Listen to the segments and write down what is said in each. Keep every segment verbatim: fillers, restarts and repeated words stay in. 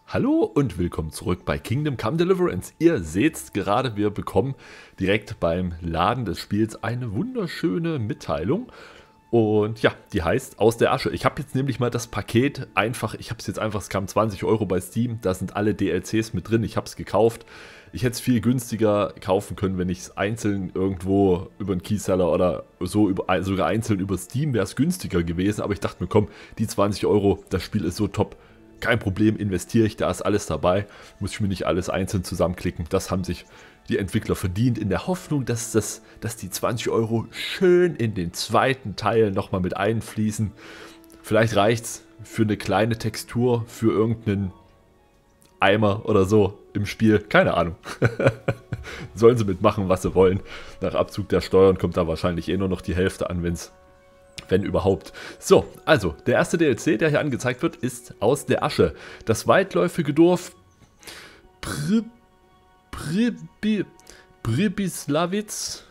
Hallo und willkommen zurück bei Kingdom Come Deliverance. Ihr seht gerade, wir bekommen direkt beim Laden des Spiels eine wunderschöne Mitteilung. Und ja, die heißt Aus der Asche. Ich habe jetzt nämlich mal das Paket einfach, ich habe es jetzt einfach, es kam zwanzig Euro bei Steam, da sind alle D L Cs mit drin, ich habe es gekauft. Ich hätte es viel günstiger kaufen können, wenn ich es einzeln irgendwo über einen Keyseller oder so über, sogar einzeln über Steam wäre es günstiger gewesen. Aber ich dachte mir, komm, die zwanzig Euro, das Spiel ist so top. Kein Problem, investiere ich, da ist alles dabei. Muss ich mir nicht alles einzeln zusammenklicken. Das haben sich die Entwickler verdient, in der Hoffnung, dass, das, dass die zwanzig Euro schön in den zweiten Teil nochmal mit einfließen. Vielleicht reicht es für eine kleine Textur, für irgendeinen Eimer oder so im Spiel. Keine Ahnung. Sollen sie mitmachen, was sie wollen. Nach Abzug der Steuern kommt da wahrscheinlich eh nur noch die Hälfte an, wenn's wenn überhaupt. So, also, der erste D L C, der hier angezeigt wird, ist Aus der Asche. Das weitläufige Dorf Pri, Pri, Pribyslavitz,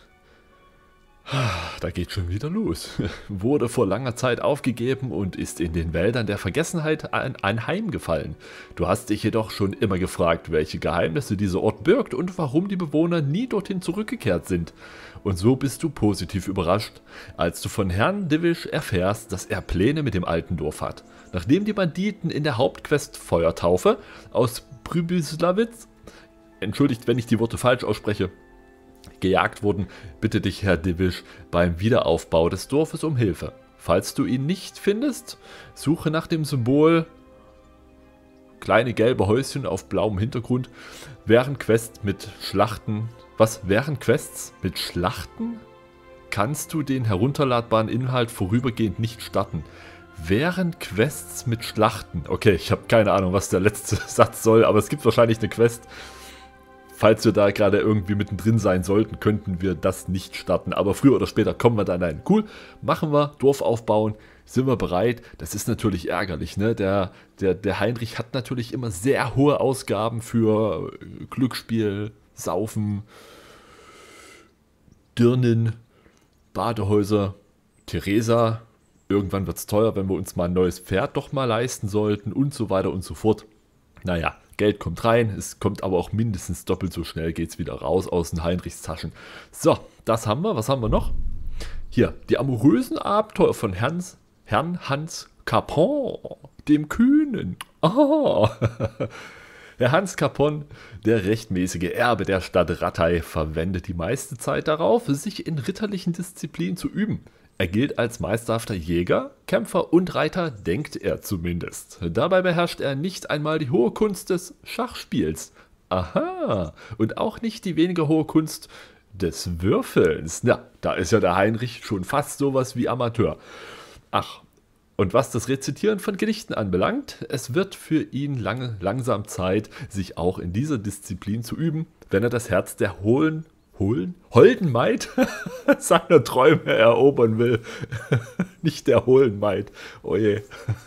da geht schon wieder los, wurde vor langer Zeit aufgegeben und ist in den Wäldern der Vergessenheit anheimgefallen. Du hast dich jedoch schon immer gefragt, welche Geheimnisse dieser Ort birgt und warum die Bewohner nie dorthin zurückgekehrt sind. Und so bist du positiv überrascht, als du von Herrn Divish erfährst, dass er Pläne mit dem alten Dorf hat. Nachdem die Banditen in der Hauptquest Feuertaufe aus Pribyslavitz, entschuldigt, wenn ich die Worte falsch ausspreche, gejagt wurden, bitte dich Herr Divish beim Wiederaufbau des Dorfes um Hilfe. Falls du ihn nicht findest, suche nach dem Symbol kleine gelbe Häuschen auf blauem Hintergrund. Während Quests mit Schlachten, was? Während Quests mit Schlachten kannst du den herunterladbaren Inhalt vorübergehend nicht starten. Während Quests mit Schlachten. Okay, ich habe keine Ahnung, was der letzte Satz soll, aber es gibt wahrscheinlich eine Quest. Falls wir da gerade irgendwie mittendrin sein sollten, könnten wir das nicht starten. Aber früher oder später kommen wir dann ein. Cool, machen wir, Dorf aufbauen, sind wir bereit. Das ist natürlich ärgerlich, ne? Der, der, der Heinrich hat natürlich immer sehr hohe Ausgaben für Glücksspiel, Saufen, Dirnen, Badehäuser, Theresa. Irgendwann wird es teuer, wenn wir uns mal ein neues Pferd doch mal leisten sollten und so weiter und so fort. Naja. Geld kommt rein, es kommt aber auch mindestens doppelt so schnell, geht es wieder raus aus den Heinrichs Taschen. So, das haben wir. Was haben wir noch? Hier, die amorösen Abenteuer von Herrn, Herrn Hans Capon, dem Kühnen. Oh. Herr Hans Capon, der rechtmäßige Erbe der Stadt Rattay, verwendet die meiste Zeit darauf, sich in ritterlichen Disziplinen zu üben. Er gilt als meisterhafter Jäger, Kämpfer und Reiter, denkt er zumindest. Dabei beherrscht er nicht einmal die hohe Kunst des Schachspiels. Aha, und auch nicht die weniger hohe Kunst des Würfelns. Na, da ist ja der Heinrich schon fast sowas wie Amateur. Ach, und was das Rezitieren von Gedichten anbelangt, es wird für ihn lange, langsam Zeit, sich auch in dieser Disziplin zu üben, wenn er das Herz der hohlen Holen? Holden Maid seiner Träume erobern will. Nicht der Hohlen Maid. Oh je.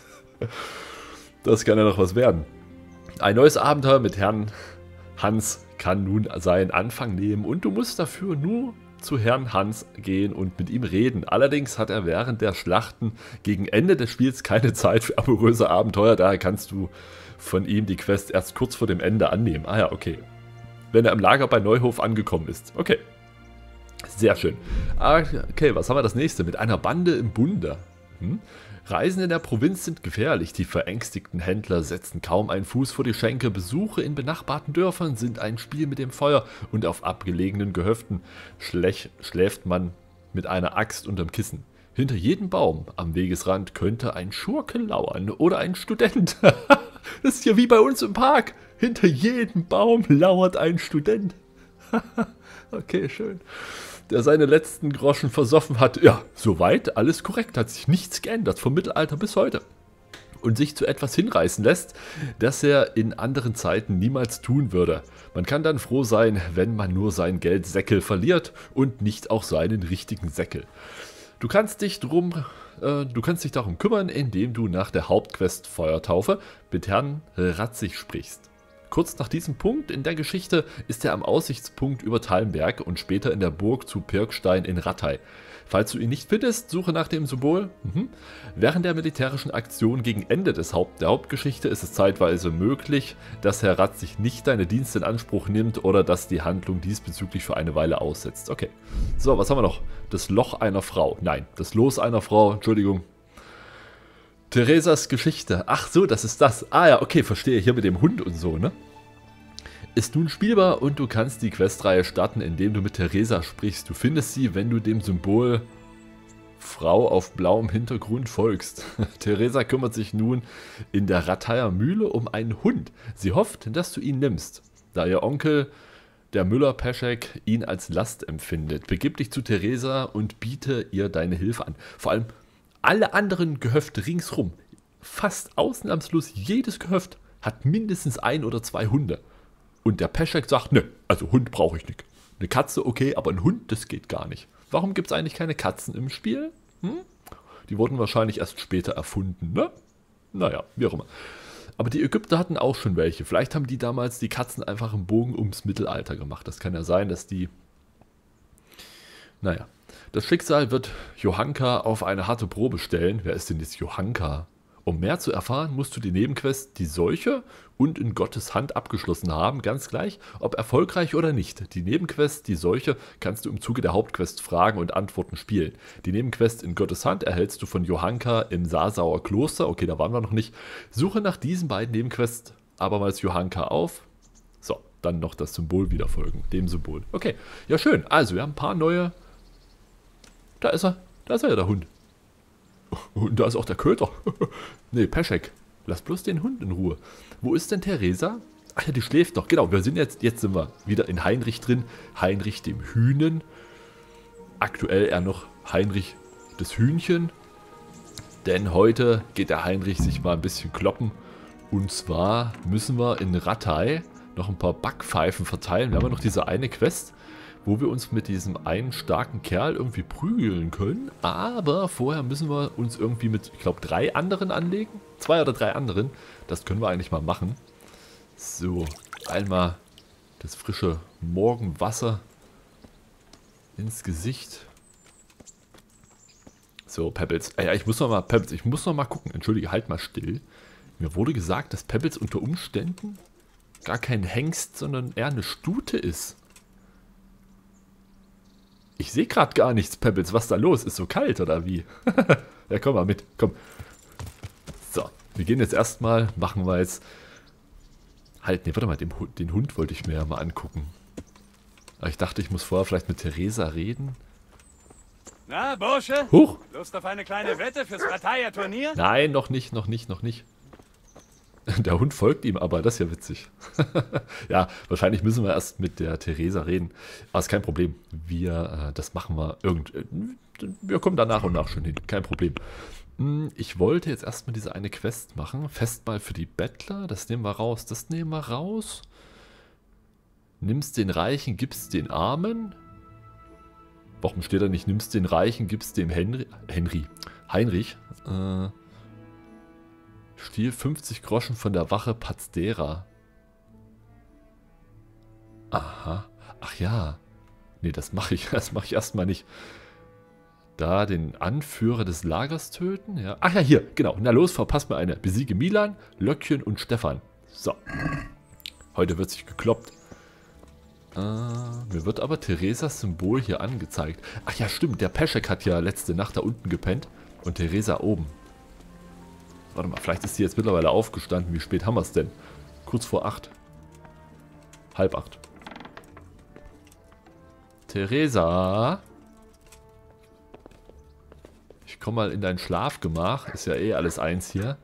Das kann ja noch was werden. Ein neues Abenteuer mit Herrn Hans kann nun seinen Anfang nehmen und du musst dafür nur zu Herrn Hans gehen und mit ihm reden. Allerdings hat er während der Schlachten gegen Ende des Spiels keine Zeit für amoröse Abenteuer. Daher kannst du von ihm die Quest erst kurz vor dem Ende annehmen. Ah ja, okay. Wenn er im Lager bei Neuhof angekommen ist. Okay. Sehr schön. Okay, was haben wir das nächste? Mit einer Bande im Bunde. Hm? Reisen in der Provinz sind gefährlich. Die verängstigten Händler setzen kaum einen Fuß vor die Schenke. Besuche in benachbarten Dörfern sind ein Spiel mit dem Feuer. Und auf abgelegenen Gehöften schlech, schläft man mit einer Axt unterm Kissen. Hinter jedem Baum am Wegesrand könnte ein Schurke lauern oder ein Student. Das ist ja wie bei uns im Park. Hinter jedem Baum lauert ein Student. Okay, schön. Der seine letzten Groschen versoffen hat. Ja, soweit alles korrekt. Hat sich nichts geändert vom Mittelalter bis heute. Und sich zu etwas hinreißen lässt, das er in anderen Zeiten niemals tun würde. Man kann dann froh sein, wenn man nur sein Geldsäckel verliert und nicht auch seinen richtigen Säckel. Du kannst dich drum, äh, du kannst dich darum kümmern, indem du nach der Hauptquest Feuertaufe mit Herrn Ratzig sprichst. Kurz nach diesem Punkt in der Geschichte ist er am Aussichtspunkt über Talmberg und später in der Burg zu Pirkstein in Rattay. Falls du ihn nicht findest, suche nach dem Symbol. Mhm. Während der militärischen Aktion gegen Ende des Haupt der Hauptgeschichte ist es zeitweise möglich, dass Herr Rath sich nicht deine Dienste in Anspruch nimmt oder dass die Handlung diesbezüglich für eine Weile aussetzt. Okay. So, was haben wir noch? Das Loch einer Frau. Nein, das Los einer Frau. Entschuldigung. Theresas Geschichte. Ach so, das ist das. Ah ja, okay, verstehe. Hier mit dem Hund und so, ne? Ist nun spielbar und du kannst die Questreihe starten, indem du mit Theresa sprichst. Du findest sie, wenn du dem Symbol Frau auf blauem Hintergrund folgst. Theresa kümmert sich nun in der Rathayer Mühle um einen Hund. Sie hofft, dass du ihn nimmst, da ihr Onkel, der Müller Peschek, ihn als Last empfindet. Begib dich zu Theresa und biete ihr deine Hilfe an. Vor allem alle anderen Gehöfte ringsrum, fast ausnahmslos jedes Gehöft, hat mindestens ein oder zwei Hunde. Und der Peschek sagt, ne, also Hund brauche ich nicht. Eine Katze, okay, aber ein Hund, das geht gar nicht. Warum gibt es eigentlich keine Katzen im Spiel? Hm? Die wurden wahrscheinlich erst später erfunden, ne? Naja, wie auch immer. Aber die Ägypter hatten auch schon welche. Vielleicht haben die damals die Katzen einfach im Bogen ums Mittelalter gemacht. Das kann ja sein, dass die... Naja. Das Schicksal wird Johanka auf eine harte Probe stellen. Wer ist denn jetzt Johanka? Um mehr zu erfahren, musst du die Nebenquest Die Seuche und In Gottes Hand abgeschlossen haben, ganz gleich, ob erfolgreich oder nicht. Die Nebenquest Die Seuche kannst du im Zuge der Hauptquest Fragen und Antworten spielen. Die Nebenquest In Gottes Hand erhältst du von Johanka im Sasauer Kloster. Okay, da waren wir noch nicht. Suche nach diesen beiden Nebenquests abermals Johanka auf. So, dann noch das Symbol wieder folgen, dem Symbol. Okay, ja schön. Also, wir haben ein paar neue... Da ist er. Da ist er ja, der Hund. Und da ist auch der Köter. Nee, Peschek. Lass bloß den Hund in Ruhe. Wo ist denn Theresa? Ach ja, die schläft noch. Genau, wir sind jetzt, jetzt sind wir wieder in Heinrich drin. Heinrich dem Hühnen. Aktuell eher noch Heinrich das Hühnchen. Denn heute geht der Heinrich sich mal ein bisschen kloppen. Und zwar müssen wir in Rattay noch ein paar Backpfeifen verteilen. Wir haben ja noch diese eine Quest, wo wir uns mit diesem einen starken Kerl irgendwie prügeln können. Aber vorher müssen wir uns irgendwie mit, ich glaube, drei anderen anlegen. Zwei oder drei anderen. Das können wir eigentlich mal machen. So, einmal das frische Morgenwasser ins Gesicht. So, Pebbles. Äh, ich muss noch mal, Pebbles, ich muss noch mal gucken. Entschuldige, halt mal still. Mir wurde gesagt, dass Pebbles unter Umständen gar kein Hengst, sondern eher eine Stute ist. Ich sehe gerade gar nichts, Pebbles. Was ist da los? Ist so kalt, oder wie? Ja, komm mal mit. Komm. So, wir gehen jetzt erstmal, machen wir jetzt... Halt, ne, warte mal, den, den Hund wollte ich mir ja mal angucken. Aber ich dachte, ich muss vorher vielleicht mit Theresa reden. Na, Bursche? Huch! Lust auf eine kleine Wette fürs Rattayer Turnier? Nein, noch nicht, noch nicht, noch nicht. Der Hund folgt ihm, aber das ist ja witzig. Ja, wahrscheinlich müssen wir erst mit der Theresa reden. Aber ist kein Problem. Wir, äh, das machen wir irgend... Äh, wir kommen da nach und nach schon hin. Kein Problem. Hm, ich wollte jetzt erstmal diese eine Quest machen. Festmahl für die Bettler. Das nehmen wir raus. Das nehmen wir raus. Nimmst den Reichen, gibst den Armen. Warum steht da nicht, nimmst den Reichen, gibst dem Henry... Henry. Heinrich. Äh... Stiehl fünfzig Groschen von der Wache Pazdera. Aha. Ach ja. Nee, das mache ich, das mache ich erstmal nicht. Da den Anführer des Lagers töten? Ja. Ach ja, hier, genau. Na los, verpasst mir eine. Besiege Milan, Löckchen und Stefan. So. Heute wird sich gekloppt. Äh, mir wird aber Theresas Symbol hier angezeigt. Ach ja, stimmt. Der Peschek hat ja letzte Nacht da unten gepennt. Und Theresa oben. Warte mal, vielleicht ist sie jetzt mittlerweile aufgestanden. Wie spät haben wir es denn? Kurz vor acht. Halb acht. Theresa? Ich komme mal in dein Schlafgemach. Ist ja eh alles eins hier.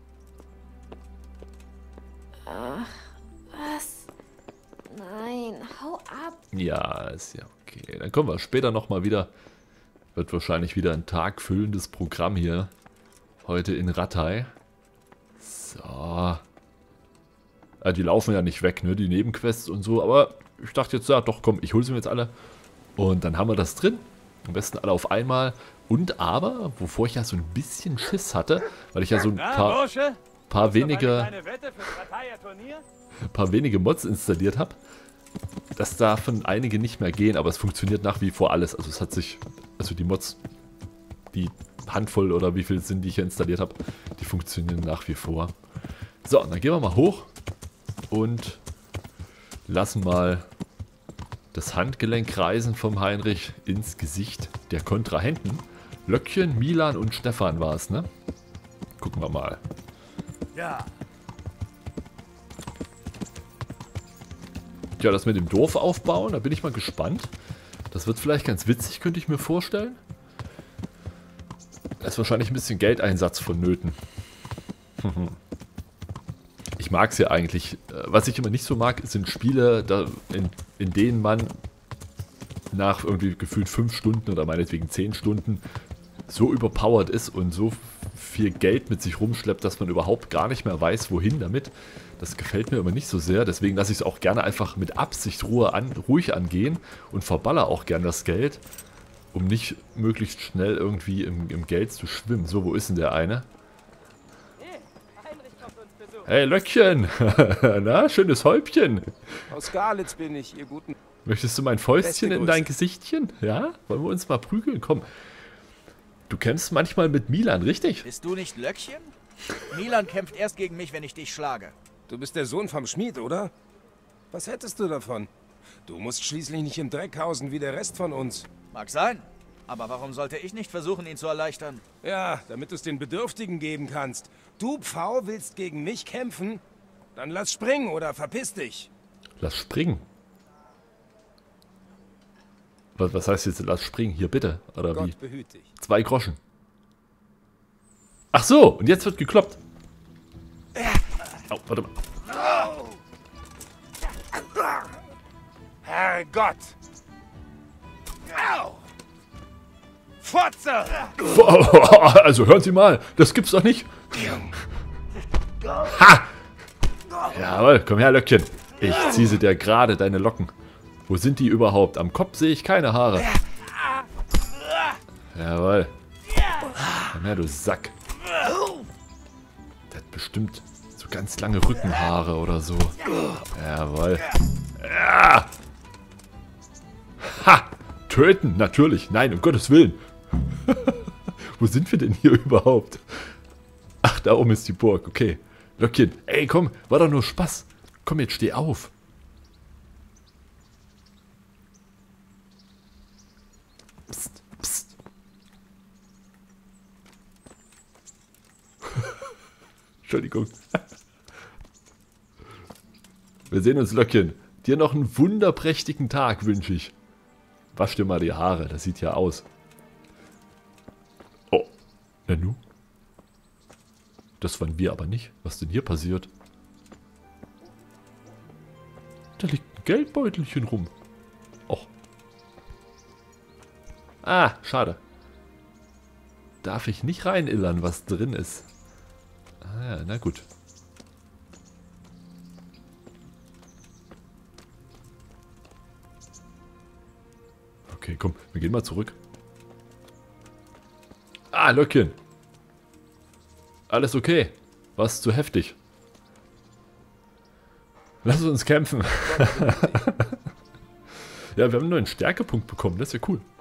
Ach, was? Nein, hau ab. Ja, ist ja okay. Dann kommen wir später nochmal wieder. Wird wahrscheinlich wieder ein tagfüllendes Programm hier. Heute in Rattay. So. Ja, die laufen ja nicht weg, ne? Die Nebenquests und so. Aber ich dachte jetzt, ja doch, komm, ich hole sie mir jetzt alle. Und dann haben wir das drin. Am besten alle auf einmal. Und aber, wovor ich ja so ein bisschen Schiss hatte, weil ich ja so ein paar, paar wenige Verteilerturnier? ein paar wenige Mods installiert habe, dass davon einige nicht mehr gehen, aber es funktioniert nach wie vor alles. Also es hat sich, also die Mods, die Handvoll oder wie viel sind, die ich hier installiert habe, die funktionieren nach wie vor. So, dann gehen wir mal hoch und lassen mal das Handgelenk kreisen vom Heinrich ins Gesicht der Kontrahenten. Löckchen, Milan und Stefan war es, ne? Gucken wir mal. Ja. Ja, das mit dem Dorf aufbauen, da bin ich mal gespannt. Das wird vielleicht ganz witzig, könnte ich mir vorstellen. Da ist wahrscheinlich ein bisschen Geldeinsatz vonnöten. Ich mag es ja eigentlich. Was ich immer nicht so mag, sind Spiele, da in, in denen man nach irgendwie gefühlt fünf Stunden oder meinetwegen zehn Stunden so überpowered ist und so viel Geld mit sich rumschleppt, dass man überhaupt gar nicht mehr weiß, wohin damit. Das gefällt mir immer nicht so sehr. Deswegen lasse ich es auch gerne einfach mit Absicht Ruhe an, ruhig angehen und verballer auch gern das Geld, um nicht möglichst schnell irgendwie im, im Geld zu schwimmen. So, wo ist denn der eine? Hey, Löckchen! Na, schönes Häubchen! Aus Garlitz bin ich, ihr guten... Möchtest du mein Fäustchen in dein Gesichtchen? Ja? Wollen wir uns mal prügeln? Komm. Du kämpfst manchmal mit Milan, richtig? Bist du nicht Löckchen? Milan kämpft erst gegen mich, wenn ich dich schlage. Du bist der Sohn vom Schmied, oder? Was hättest du davon? Du musst schließlich nicht im Dreck hausen wie der Rest von uns. Mag sein. Aber warum sollte ich nicht versuchen, ihn zu erleichtern? Ja, damit du es den Bedürftigen geben kannst. Du, Pfau, willst gegen mich kämpfen? Dann lass springen oder verpiss dich. Lass springen? Was, was heißt jetzt, lass springen? Hier bitte, oder wie? Gott behüt dich. Zwei Groschen. Ach so, und jetzt wird gekloppt. Oh, warte mal. Herrgott! Au! Fotze! Also hören Sie mal, das gibt's doch nicht. Ha! Jawohl, komm her, Löckchen. Ich ziehe sie dir gerade, deine Locken. Wo sind die überhaupt? Am Kopf sehe ich keine Haare. Jawohl. Komm her, du Sack. Der hat bestimmt so ganz lange Rückenhaare oder so. Jawohl. Ja. Ha! Töten, natürlich. Nein, um Gottes Willen. Wo sind wir denn hier überhaupt? Ach, da oben ist die Burg. Okay. Löckchen, ey, komm, war doch nur Spaß. Komm, jetzt steh auf. Psst, psst. Entschuldigung. Wir sehen uns, Löckchen. Dir noch einen wunderprächtigen Tag wünsche ich. Wasch dir mal die Haare, das sieht ja aus. Oh, na nu? Das waren wir aber nicht. Was denn hier passiert? Da liegt ein Geldbeutelchen rum. Och. Ah, schade. Darf ich nicht reinillern, was drin ist. Ah ja, na gut. Okay, komm, wir gehen mal zurück. Ah, Löckchen. Alles okay. War's zu heftig. Lass uns kämpfen. Ja, wir haben nur einen Stärkepunkt bekommen. Das ist ja cool.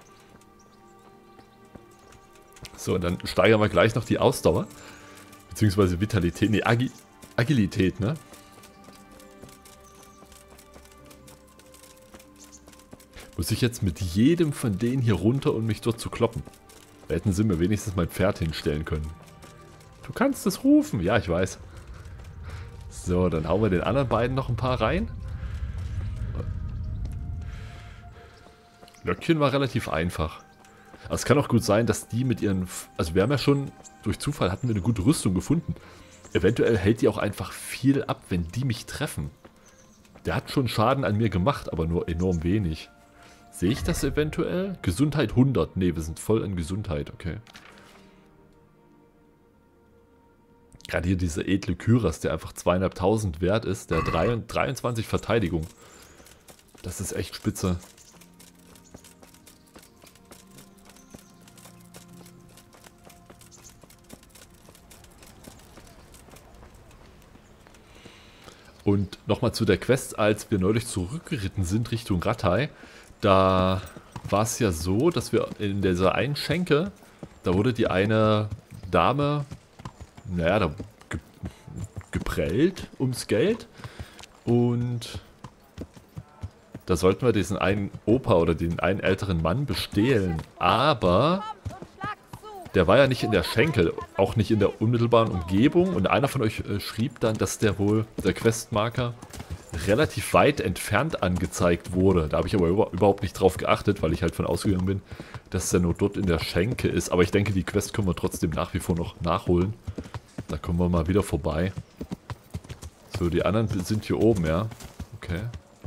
So, und dann steigern wir gleich noch die Ausdauer. Beziehungsweise Vitalität. Nee, Agi Agilität, ne? Muss ich jetzt mit jedem von denen hier runter, um mich dort zu kloppen? Da hätten sie mir wenigstens mein Pferd hinstellen können. Du kannst es rufen. Ja, ich weiß. So, dann hauen wir den anderen beiden noch ein paar rein. Löckchen war relativ einfach. Aber es kann auch gut sein, dass die mit ihren... Also wir haben ja schon, durch Zufall hatten wir eine gute Rüstung gefunden. Eventuell hält die auch einfach viel ab, wenn die mich treffen. Der hat schon Schaden an mir gemacht, aber nur enorm wenig. Sehe ich das eventuell? Gesundheit hundert. Ne, wir sind voll in Gesundheit, okay. Gerade hier dieser edle Kyras, der einfach zweieinhalbtausend wert ist, der hat dreiundzwanzig Verteidigung. Das ist echt spitze. Und nochmal zu der Quest, als wir neulich zurückgeritten sind Richtung Rattay. Da war es ja so, dass wir in dieser einen Schenke, da wurde die eine Dame, naja, da ge geprellt ums Geld. Und da sollten wir diesen einen Opa oder den einen älteren Mann bestehlen. Aber der war ja nicht in der Schenke, auch nicht in der unmittelbaren Umgebung. Und einer von euch äh, schrieb dann, dass der wohl, der Questmarker, relativ weit entfernt angezeigt wurde. Da habe ich aber über, überhaupt nicht drauf geachtet, weil ich halt von ausgegangen bin, dass der nur dort in der Schenke ist. Aber ich denke, die Quest können wir trotzdem nach wie vor noch nachholen. Da kommen wir mal wieder vorbei. So, die anderen sind hier oben, ja. Okay.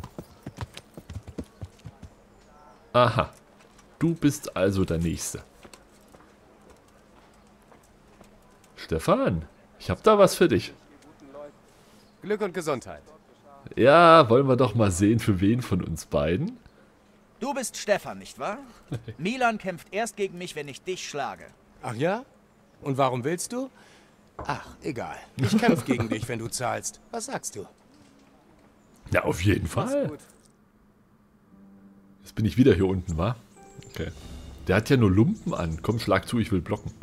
Aha. Du bist also der Nächste. Stefan, ich habe da was für dich. Glück und Gesundheit. Ja, wollen wir doch mal sehen, für wen von uns beiden. Du bist Stefan, nicht wahr? Milan kämpft erst gegen mich, wenn ich dich schlage. Ach ja? Und warum willst du? Ach, egal. Ich kämpfe gegen dich, wenn du zahlst. Was sagst du? Ja, auf jeden Mach's Fall. gut. Jetzt bin ich wieder hier unten, wa? Okay. Der hat ja nur Lumpen an. Komm, schlag zu, ich will blocken.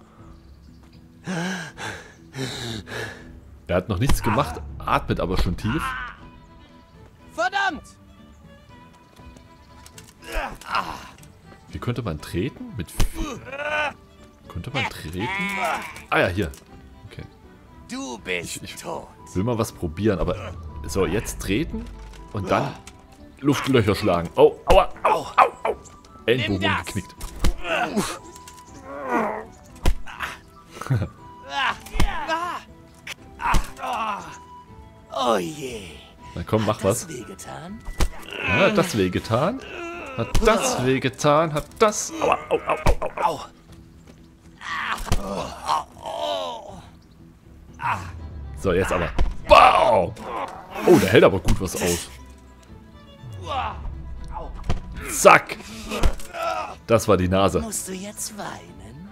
Er hat noch nichts gemacht, atmet aber schon tief. Verdammt! Wie könnte man treten? Mit... Könnte man treten? Ah ja, hier. Okay. Du bist Ich, ich tot. will mal was probieren, aber... So, jetzt treten und dann Luftlöcher schlagen. Oh, aua, au, au, au. Ellenbogen Nimm das. geknickt. Oh je. Na komm, mach was. Wehgetan? Ja, hat das wehgetan? Hat das wehgetan? Hat das... Aua, au, au, au, au. So, jetzt aber. Wow! Oh, der hält aber gut was aus. Zack! Das war die Nase. Musst du jetzt weinen?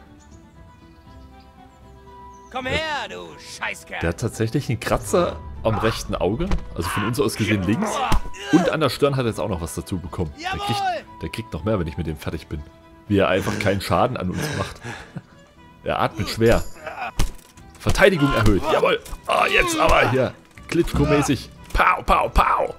Komm her, du Scheißkerl. Der hat tatsächlich einen Kratzer am rechten Auge. Also von uns aus gesehen links. Und an der Stirn hat er jetzt auch noch was dazu bekommen. Der kriegt, der kriegt noch mehr, wenn ich mit dem fertig bin. Wie er einfach keinen Schaden an uns macht. Er atmet schwer. Verteidigung erhöht. Jawohl. Ah, jetzt aber hier. Klitschko-mäßig. Pow, pow, pow.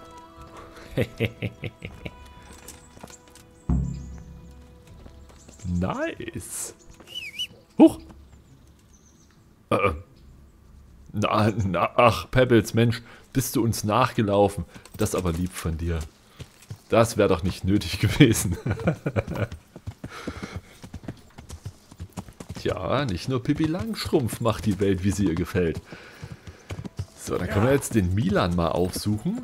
Nice. Huch. Äh. Na, na, ach, Pebbles, Mensch, bist du uns nachgelaufen. Das aber lieb von dir. Das wäre doch nicht nötig gewesen. Tja, nicht nur Pippi Langstrumpf macht die Welt, wie sie ihr gefällt. So, dann können wir jetzt den Milan mal aufsuchen.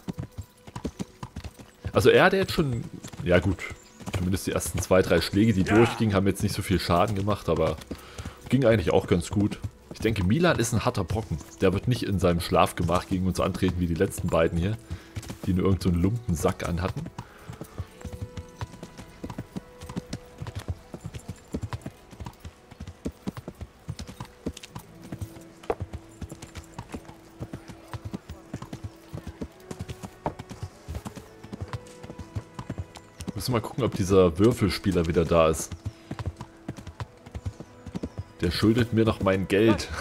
Also er hatte jetzt schon, ja gut, zumindest die ersten zwei, drei Schläge, die durchgingen, haben jetzt nicht so viel Schaden gemacht, aber ging eigentlich auch ganz gut. Ich denke, Milan ist ein harter Brocken. Der wird nicht in seinem Schlafgemach gegen uns antreten, wie die letzten beiden hier, die nur irgend so einen Lumpensack anhatten. Müssen wir mal gucken, ob dieser Würfelspieler wieder da ist. Der schuldet mir noch mein Geld.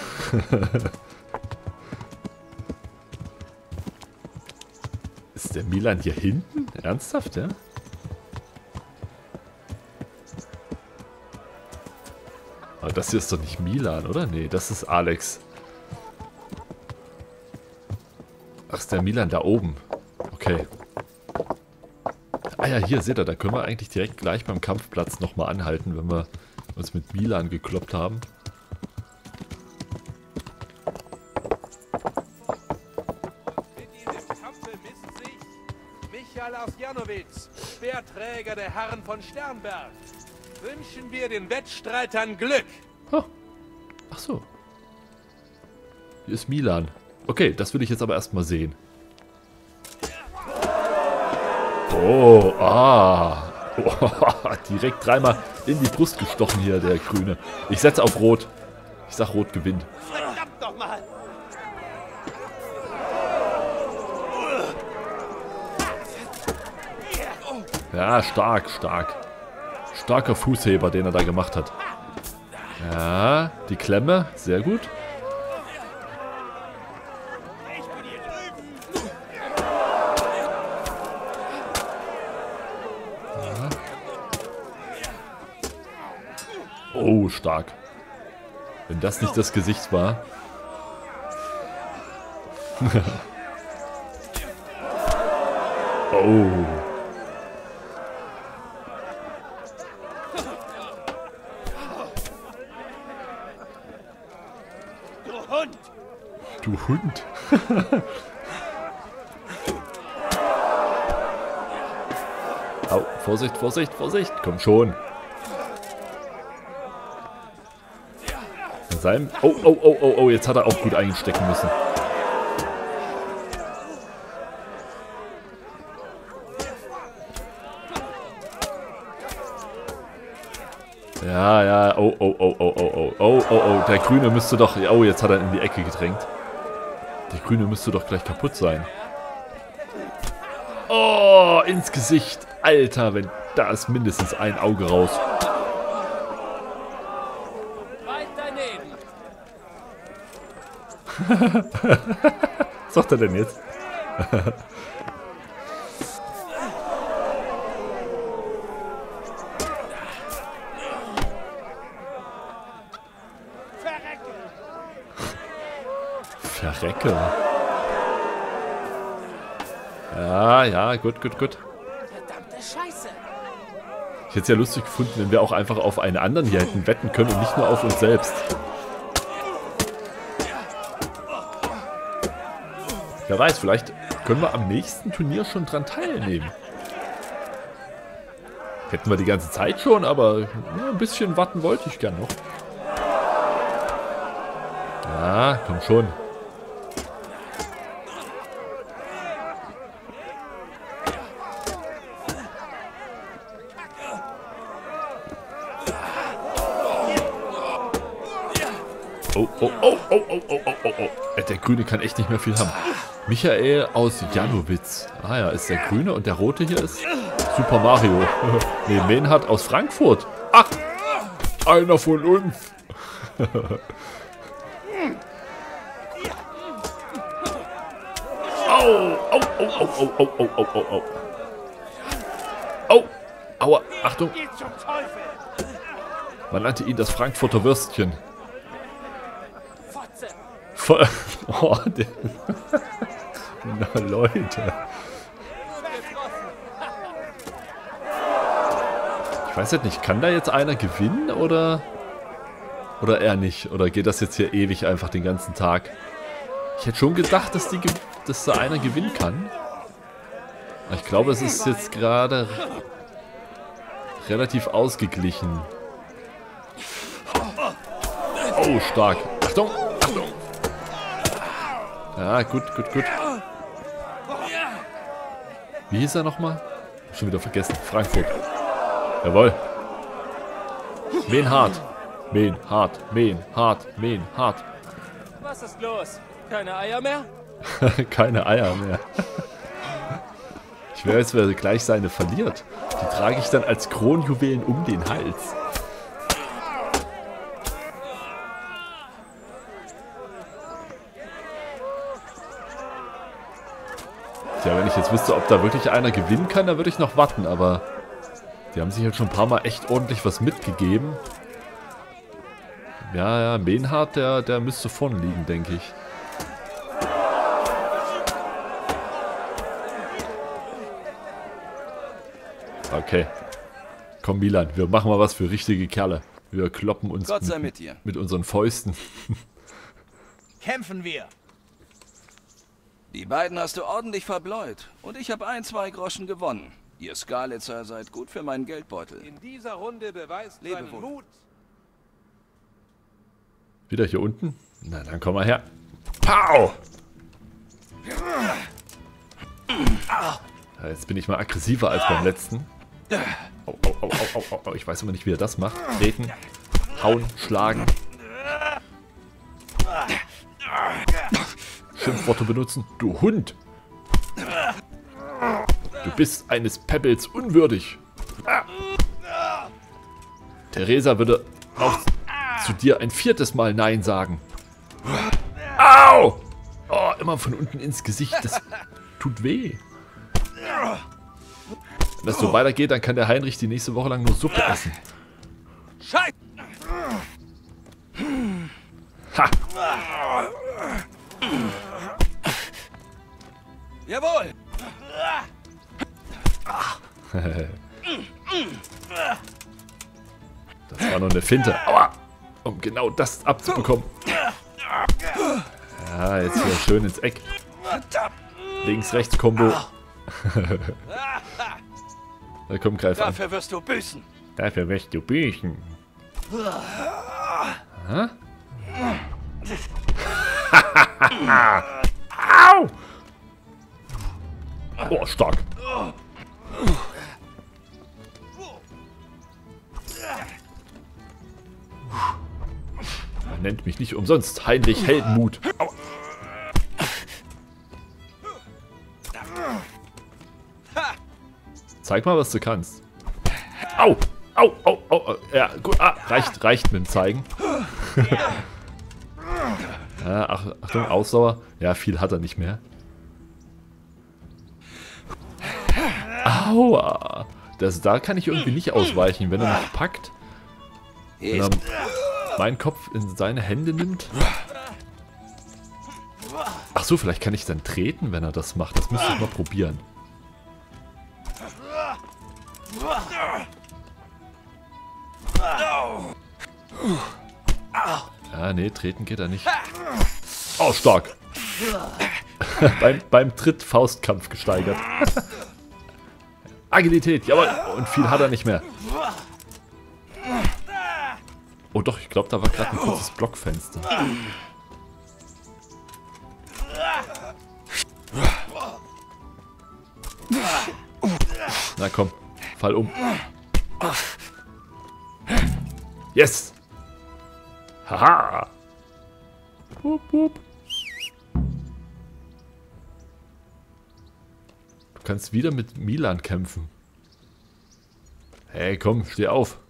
Ist der Milan hier hinten? Ernsthaft, ja? Aber das hier ist doch nicht Milan, oder? Nee, das ist Alex. Ach, ist der Milan da oben. Okay. Ah ja, hier seht ihr, da können wir eigentlich direkt gleich beim Kampfplatz nochmal anhalten, wenn wir uns mit Milan gekloppt haben. Mit diesem Kampfe misst sich Michael aus Janowitz, Speerträger der Herren von Sternberg. Wünschen wir den Wettstreitern Glück. Oh. Ach so. Hier ist Milan. Okay, das will ich jetzt aber erstmal sehen. Oh, ah. Oh, direkt dreimal in die Brust gestochen hier, der Grüne. Ich setze auf Rot. Ich sag, Rot gewinnt. Verdammt nochmal. Ja, stark, stark. Starker Fußheber, den er da gemacht hat. Ja, die Klemme, sehr gut. Ja. Oh, stark. Wenn das nicht das Gesicht war. Oh. Du Hund! Du Hund. Au, Vorsicht, Vorsicht, Vorsicht. Komm schon. Sein. Oh, oh, oh, oh, oh, jetzt hat er auch gut einstecken müssen. Ja, ja, oh, oh, oh, oh, oh, oh, oh, oh, oh, der Grüne müsste doch, oh, jetzt hat er in die Ecke gedrängt. Der Grüne müsste doch gleich kaputt sein. Oh, ins Gesicht. Alter, wenn da ist mindestens ein Auge raus. Weit daneben! Was sagt er denn jetzt? Verrecke. Ja, ja, gut, gut, gut. Verdammte Scheiße! Ich hätte es ja lustig gefunden, wenn wir auch einfach auf einen anderen hier hätten wetten können und nicht nur auf uns selbst. Wer weiß, vielleicht können wir am nächsten Turnier schon dran teilnehmen. Hätten wir die ganze Zeit schon, aber ja, ein bisschen warten wollte ich gern noch. Ja, komm schon. Oh, oh, oh, oh, oh, oh, oh, oh, oh. Der Grüne kann echt nicht mehr viel haben. Michael aus Janowitz. Ah ja, ist der Grüne und der Rote hier ist Super Mario. Nee, Menhard aus Frankfurt. Ach, einer von uns. Au, au, au, au, au, au, au, au, au, au. Au, aua, Achtung. Man nannte ihn das Frankfurter Würstchen. Oh, der na Leute. Ich weiß halt nicht, kann da jetzt einer gewinnen oder oder eher nicht? Oder geht das jetzt hier ewig einfach den ganzen Tag? Ich hätte schon gedacht, dass, die, dass da einer gewinnen kann. Aber ich glaube, es ist jetzt gerade relativ ausgeglichen. Oh, stark. Achtung, Achtung. Ja, gut, gut, gut. Wie hieß er nochmal? Schon wieder vergessen. Frankfurt. Jawohl. Menhard. Menhard. Menhard. Menhard. Was ist los? Keine Eier mehr? Keine Eier mehr. Ich wäre jetzt, wer gleich seine verliert. Die trage ich dann als Kronjuwelen um den Hals. Ja, wenn ich jetzt wüsste, ob da wirklich einer gewinnen kann, dann würde ich noch warten, aber die haben sich halt schon ein paar Mal echt ordentlich was mitgegeben. Ja, ja, Menhard, der, der müsste vorne liegen, denke ich. Okay. Komm, Milan, wir machen mal was für richtige Kerle. Wir kloppen uns Gott sei mit dir. mit unseren Fäusten. Kämpfen wir! Die beiden hast du ordentlich verbläut. Und ich habe ein, zwei Groschen gewonnen. Ihr Skalitzer seid gut für meinen Geldbeutel. In dieser Runde beweist Lebe seinen wohl. Mut. Wieder hier unten? Na, dann komm mal her. Pow! Ja, jetzt bin ich mal aggressiver als beim letzten. Oh, oh, oh, oh, oh, oh. Ich weiß immer nicht, wie er das macht. Treten, hauen, schlagen. Schimpfworte benutzen. Du Hund! Du bist eines Pebbles unwürdig. Ah. Theresa würde auch zu dir ein viertes Mal Nein sagen. Au! Oh, immer von unten ins Gesicht. Das tut weh. Wenn das so weitergeht, dann kann der Heinrich die nächste Woche lang nur Suppe essen. Scheiße! Ha! Jawohl! Das war nur eine Finte. Aua! Um genau das abzubekommen. Ja, jetzt hier schön ins Eck. Links-Rechts-Kombo. Da komm, greif an. Dafür wirst du büßen. Dafür wirst du büßen. Aha. Au! Oh, stark. Man nennt mich nicht umsonst Heinrich Heldenmut. Au. Zeig mal, was du kannst. Au! Au! Au! Au! Ja, gut. Ah, reicht, reicht mit dem Zeigen. Ja, ach, Achtung, Ausdauer. Ja, viel hat er nicht mehr. Aua! Das, da kann ich irgendwie nicht ausweichen, wenn er mich packt. Wenn er meinen Kopf in seine Hände nimmt. Ach so, vielleicht kann ich dann treten, wenn er das macht. Das müsste ich mal probieren. Ja, nee, treten geht er nicht. Oh, stark. beim, beim Tritt-Faustkampf gesteigert. Agilität, jawohl. Und viel hat er nicht mehr. Oh doch, ich glaube, da war gerade ein kurzes Blockfenster. Na komm, fall um. Yes! Haha! Wupp, wupp. Du kannst wieder mit Milan kämpfen. Hey, komm, steh auf.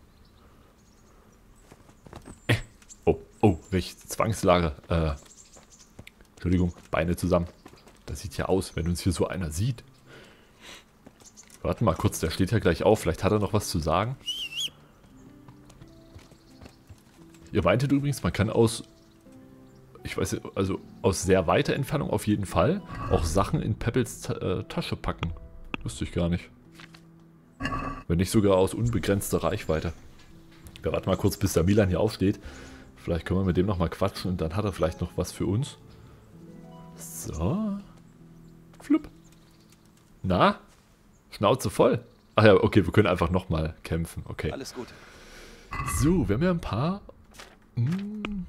Äh. Oh, oh, welch Zwangslage. Äh, Entschuldigung, Beine zusammen. Das sieht ja aus, wenn uns hier so einer sieht. Warte mal kurz, der steht ja gleich auf. Vielleicht hat er noch was zu sagen. Ihr meintet übrigens, man kann aus, ich weiß nicht, also aus sehr weiter Entfernung auf jeden Fall auch Sachen in Pebbles äh, Tasche packen. Wusste ich gar nicht. Wenn nicht sogar aus unbegrenzter Reichweite. Wir warten mal kurz, bis der Milan hier aufsteht. Vielleicht können wir mit dem nochmal quatschen und dann hat er vielleicht noch was für uns. So. Flupp. Na? Schnauze voll. Ach ja, okay, wir können einfach nochmal kämpfen. Okay. Alles gut. So, wir haben ja ein paar... Hm,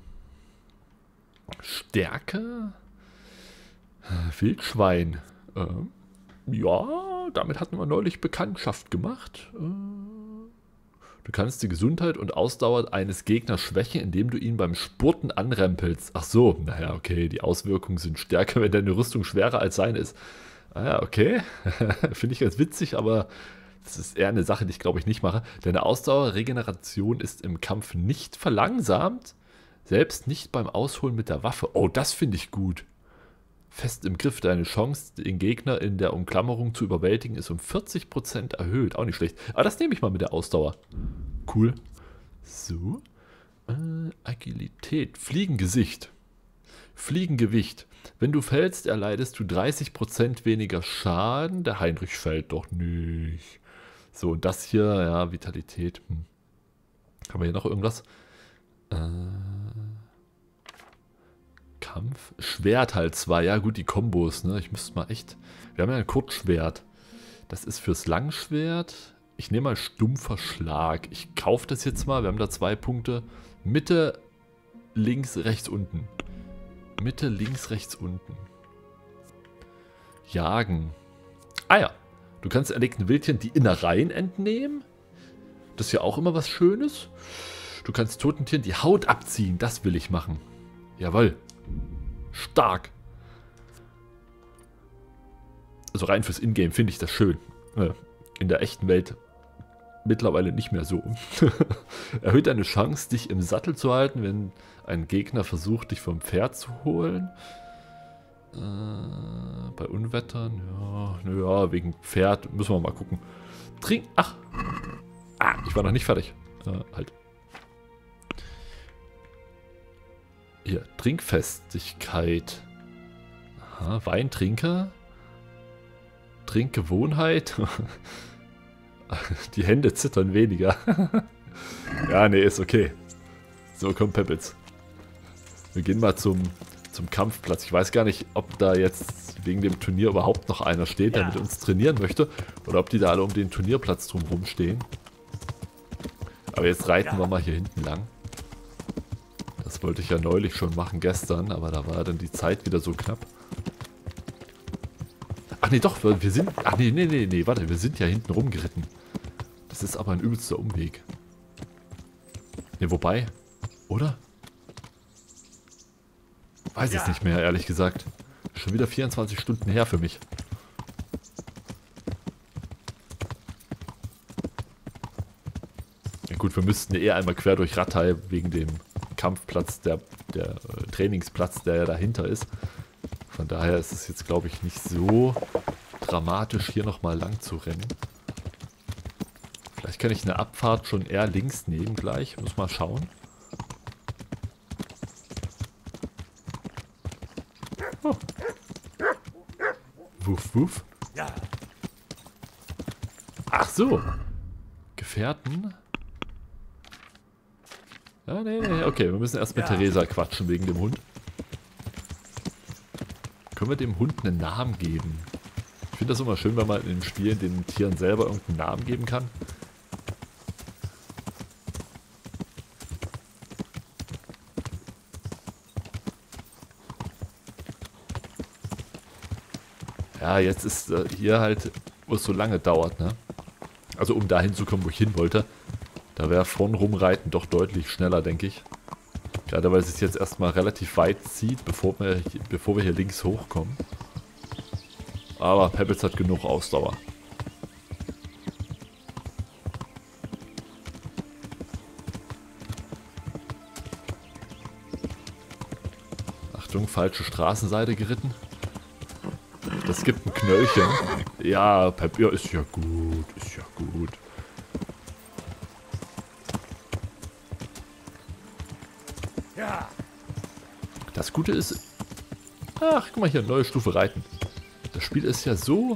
Stärke. Wildschwein. Ähm, ja, damit hatten wir neulich Bekanntschaft gemacht. Äh, du kannst die Gesundheit und Ausdauer eines Gegners schwächen, indem du ihn beim Spurten anrempelst. Ach so, naja, okay, die Auswirkungen sind stärker, wenn deine Rüstung schwerer als seine ist. Ah ja, okay. Finde ich ganz witzig, aber das ist eher eine Sache, die ich glaube ich nicht mache. Deine Ausdauerregeneration ist im Kampf nicht verlangsamt, selbst nicht beim Ausholen mit der Waffe. Oh, das finde ich gut. Fest im Griff, deine Chance, den Gegner in der Umklammerung zu überwältigen, ist um vierzig Prozent erhöht. Auch nicht schlecht. Aber das nehme ich mal mit der Ausdauer. Cool. So. Äh, Agilität. Fliegengesicht. Fliegengewicht. Wenn du fällst, erleidest du dreißig Prozent weniger Schaden. Der Heinrich fällt doch nicht. So, und das hier, ja, Vitalität. Hm. Haben wir hier noch irgendwas? Äh, Kampf. Schwert halt zwar. Ja gut, die Kombos, ne? Ich müsste mal echt... Wir haben ja ein Kurzschwert. Das ist fürs Langschwert. Ich nehme mal stumpfer Schlag. Ich kaufe das jetzt mal. Wir haben da zwei Punkte. Mitte, links, rechts, unten. Mitte, links, rechts, unten. Jagen. Ah ja. Du kannst erlegten Wildtieren die Innereien entnehmen. Das ist ja auch immer was Schönes. Du kannst toten Tieren die Haut abziehen. Das will ich machen. Jawohl. Stark. Also rein fürs Ingame finde ich das schön. äh, in der echten Welt mittlerweile nicht mehr so. Erhöht deine Chance, dich im Sattel zu halten, wenn ein Gegner versucht, dich vom Pferd zu holen. Äh, bei Unwettern, ja, naja, wegen Pferd müssen wir mal gucken. Trink, ach, ah, ich war noch nicht fertig. Äh, halt. Hier, Trinkfestigkeit. Aha, Weintrinker. Trinkgewohnheit. Die Hände zittern weniger. Ja, nee, ist okay. So, komm, Peppels. Wir gehen mal zum, zum Kampfplatz. Ich weiß gar nicht, ob da jetzt wegen dem Turnier überhaupt noch einer steht, der mit uns trainieren möchte. Oder ob die da alle um den Turnierplatz drumherum stehen. Aber jetzt reiten wir mal hier hinten lang. Das wollte ich ja neulich schon machen, gestern. Aber da war dann die Zeit wieder so knapp. Ach nee, doch, wir sind... Ach nee, nee, nee, nee, warte, wir sind ja hinten rumgeritten. Das ist aber ein übelster Umweg. Ne, wobei... Oder? Weiß es nicht mehr, ehrlich gesagt. Schon wieder vierundzwanzig Stunden her für mich. Ja gut, wir müssten eher einmal quer durch Rattay wegen dem Kampfplatz, der, der äh, Trainingsplatz, der ja dahinter ist. Von daher ist es jetzt, glaube ich, nicht so dramatisch, hier nochmal lang zu rennen. Vielleicht kann ich eine Abfahrt schon eher links nehmen gleich. Muss mal schauen. Oh. Wuff, wuff. Ach so. Gefährten. Ja, nee, nee. Okay, wir müssen erst mit Theresa quatschen wegen dem Hund. Können wir dem Hund einen Namen geben? Ich finde das immer schön, wenn man in den Spielen den Tieren selber irgendeinen Namen geben kann. Ja, jetzt ist äh, hier halt, wo es so lange dauert, ne? Also um dahin zu kommen, wo ich hin wollte. Da wäre vorn rumreiten doch deutlich schneller, denke ich. Gerade weil es sich jetzt erstmal relativ weit zieht, bevor wir, bevor wir hier links hochkommen. Aber Peppels hat genug Ausdauer. Achtung, falsche Straßenseite geritten. Das gibt ein Knöllchen. Ja, Pep, ja, ist ja gut, ist ja gut. Das Gute ist... Ach, guck mal hier, neue Stufe Reiten. Das Spiel ist ja so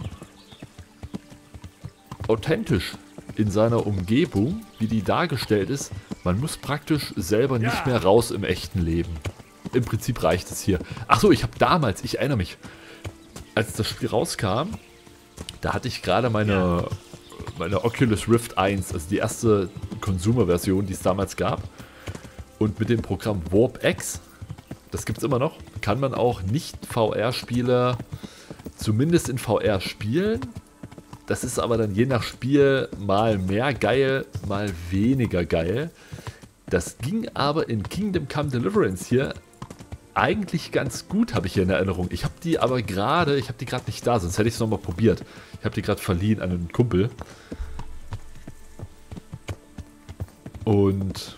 authentisch in seiner Umgebung, wie die dargestellt ist. Man muss praktisch selber nicht mehr raus im echten Leben. Im Prinzip reicht es hier. Achso, ich habe damals, ich erinnere mich, als das Spiel rauskam, da hatte ich gerade meine, meine Oculus Rift eins, also die erste Consumer-Version, die es damals gab. Und mit dem Programm WarpX, das gibt es immer noch, kann man auch Nicht-V R-Spiele zumindest in V R spielen. Das ist aber dann je nach Spiel mal mehr geil, mal weniger geil. Das ging aber in Kingdom Come Deliverance hier eigentlich ganz gut, habe ich hier in Erinnerung. Ich habe die aber gerade, ich habe die gerade nicht da, sonst hätte ich es nochmal probiert. Ich habe die gerade verliehen an einen Kumpel. Und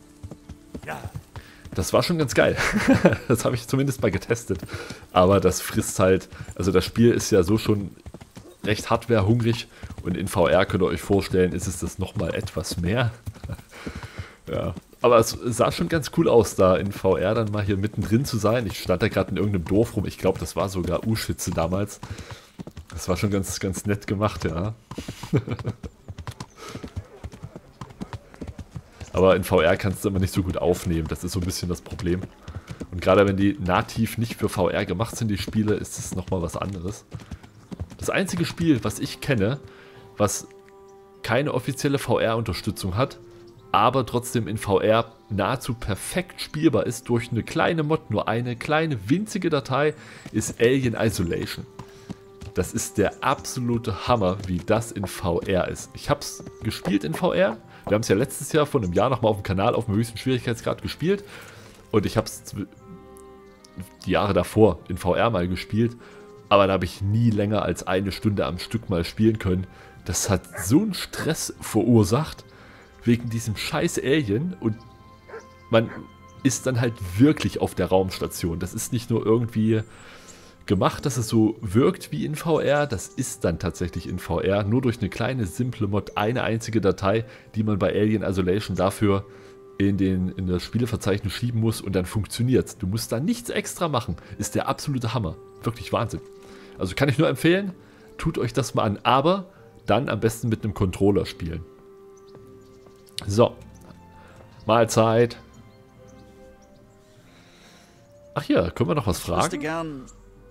das war schon ganz geil. Das habe ich zumindest mal getestet. Aber das frisst halt, also das Spiel ist ja so schon recht hardwarehungrig und in V R könnt ihr euch vorstellen, ist es das nochmal etwas mehr. Ja, aber es sah schon ganz cool aus, da in V R dann mal hier mittendrin zu sein. Ich stand da gerade in irgendeinem Dorf rum, ich glaube, das war sogar Uschütze damals. Das war schon ganz, ganz nett gemacht, ja. Aber in V R kannst du immer nicht so gut aufnehmen, das ist so ein bisschen das Problem. Und gerade wenn die nativ nicht für V R gemacht sind, die Spiele, ist es nochmal was anderes. Das einzige Spiel, was ich kenne, was keine offizielle V R-Unterstützung hat, aber trotzdem in V R nahezu perfekt spielbar ist durch eine kleine Mod, nur eine kleine winzige Datei, ist Alien Isolation. Das ist der absolute Hammer, wie das in V R ist. Ich habe es gespielt in V R. Wir haben es ja letztes Jahr vor einem Jahr nochmal auf dem Kanal auf dem höchsten Schwierigkeitsgrad gespielt. Und ich habe es die Jahre davor in V R mal gespielt. Aber da habe ich nie länger als eine Stunde am Stück mal spielen können. Das hat so einen Stress verursacht wegen diesem scheiß Alien und man ist dann halt wirklich auf der Raumstation. Das ist nicht nur irgendwie gemacht, dass es so wirkt wie in V R, das ist dann tatsächlich in V R, nur durch eine kleine simple Mod, eine einzige Datei, die man bei Alien Isolation dafür in, den, in das Spieleverzeichnis schieben muss und dann funktioniert. Du musst da nichts extra machen. Ist der absolute Hammer. Wirklich Wahnsinn. Also kann ich nur empfehlen, tut euch das mal an, aber dann am besten mit einem Controller spielen. So. Mahlzeit. Ach ja, können wir noch was Ich wüsste fragen? gern,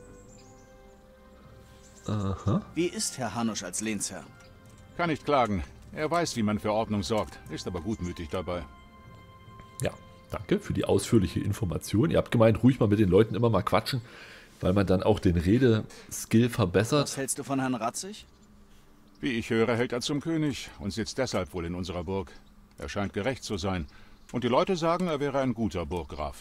Aha. wie ist Herr Hanusch als Lehnsherr? Kann nicht klagen. Er weiß, wie man für Ordnung sorgt, ist aber gutmütig dabei. Ja, danke für die ausführliche Information. Ihr habt gemeint, ruhig mal mit den Leuten immer mal quatschen, weil man dann auch den Redeskill verbessert. Was hältst du von Herrn Ratzig? Wie ich höre, hält er zum König und sitzt deshalb wohl in unserer Burg. Er scheint gerecht zu sein. Und die Leute sagen, er wäre ein guter Burggraf.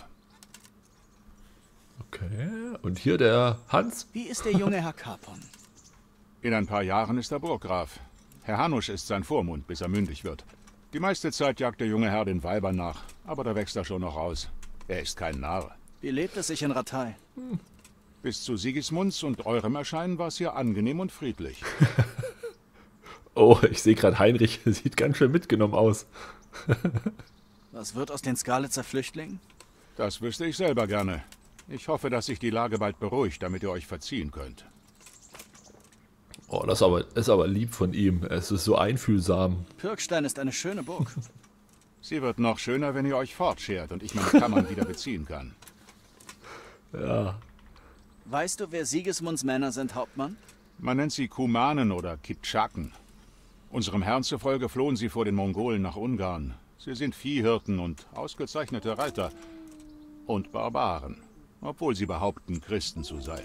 Okay, und hier der Hans. Wie ist der junge Herr Capon? In ein paar Jahren ist er Burggraf. Herr Hanusch ist sein Vormund, bis er mündig wird. Die meiste Zeit jagt der junge Herr den Weibern nach, aber da wächst er schon noch aus. Er ist kein Narr. Wie lebt es sich in Ratay? Hm. Bis zu Sigismunds und eurem Erscheinen war es hier angenehm und friedlich. Oh, ich sehe gerade, Heinrich sieht ganz schön mitgenommen aus. Was wird aus den Skalitzer Flüchtlingen? Das wüsste ich selber gerne. Ich hoffe, dass sich die Lage bald beruhigt, damit ihr euch verziehen könnt. Oh, das ist aber, ist aber lieb von ihm. Es ist so einfühlsam. Pirkstein ist eine schöne Burg. Sie wird noch schöner, wenn ihr euch fortschert und ich meine Kammern wieder beziehen kann. Ja. Weißt du, wer Sigismunds Männer sind, Hauptmann? Man nennt sie Kumanen oder Kiptschaken. Unserem Herrn zufolge flohen sie vor den Mongolen nach Ungarn. Sie sind Viehhirten und ausgezeichnete Reiter. Und Barbaren. Obwohl sie behaupten, Christen zu sein.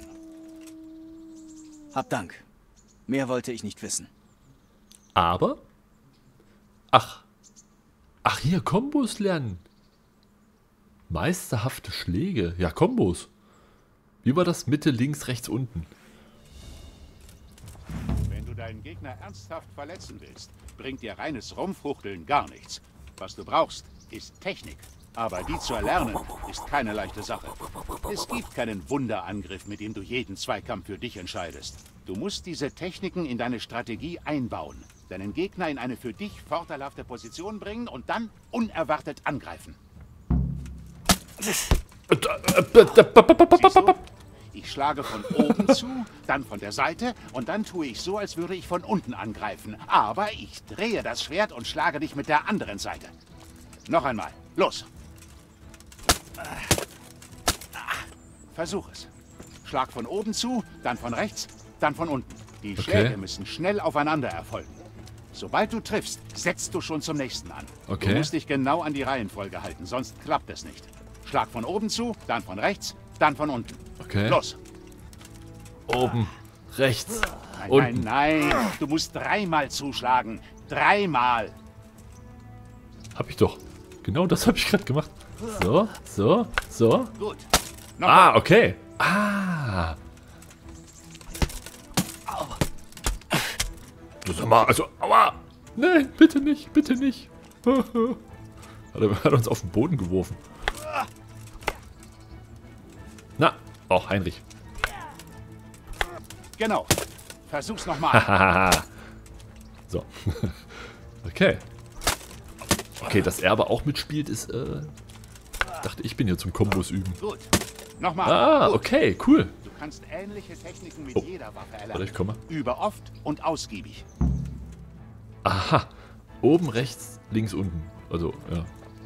Hab Dank. Mehr wollte ich nicht wissen. Aber? Ach. Ach, hier, Kombos lernen. Meisterhafte Schläge. Ja, Kombos. Wie war das? Mitte, links, rechts, unten. Wenn du deinen Gegner ernsthaft verletzen willst, bringt dir reines Rumfuchteln gar nichts. Was du brauchst, ist Technik. Aber die zu erlernen, ist keine leichte Sache. Es gibt keinen Wunderangriff, mit dem du jeden Zweikampf für dich entscheidest. Du musst diese Techniken in deine Strategie einbauen, deinen Gegner in eine für dich vorteilhafte Position bringen und dann unerwartet angreifen. Siehst du? Ich schlage von oben zu, dann von der Seite und dann tue ich so, als würde ich von unten angreifen. Aber ich drehe das Schwert und schlage dich mit der anderen Seite. Noch einmal. Los. Versuch es. Schlag von oben zu, dann von rechts, dann von unten. Die Schläge Okay. müssen schnell aufeinander erfolgen. Sobald du triffst, setzt du schon zum nächsten an. Okay. Du musst dich genau an die Reihenfolge halten, sonst klappt es nicht. Schlag von oben zu, dann von rechts, dann von unten. Okay. Los. Oben, rechts, Nein, unten. nein, nein. Du musst dreimal zuschlagen. Dreimal. Hab ich doch. Genau das habe ich gerade gemacht. So, so, so. Gut. Noch Ah, okay. Ah. Das ist mal, also, aua. Nein, bitte nicht, bitte nicht. Hat er hat uns auf den Boden geworfen. Na, auch Heinrich. Genau. Versuch's nochmal. Hahaha. So. Okay. Okay, dass er aber auch mitspielt, ist, äh... Ich dachte, ich bin hier zum Kombos üben. Gut. Nochmal. Ah, Gut. okay, cool. Du kannst ähnliche Techniken mit Oh. jeder Waffe Warte, erlernen. ich komme. Übe oft und ausgiebig. Aha. Oben, rechts, links, unten. Also, ja.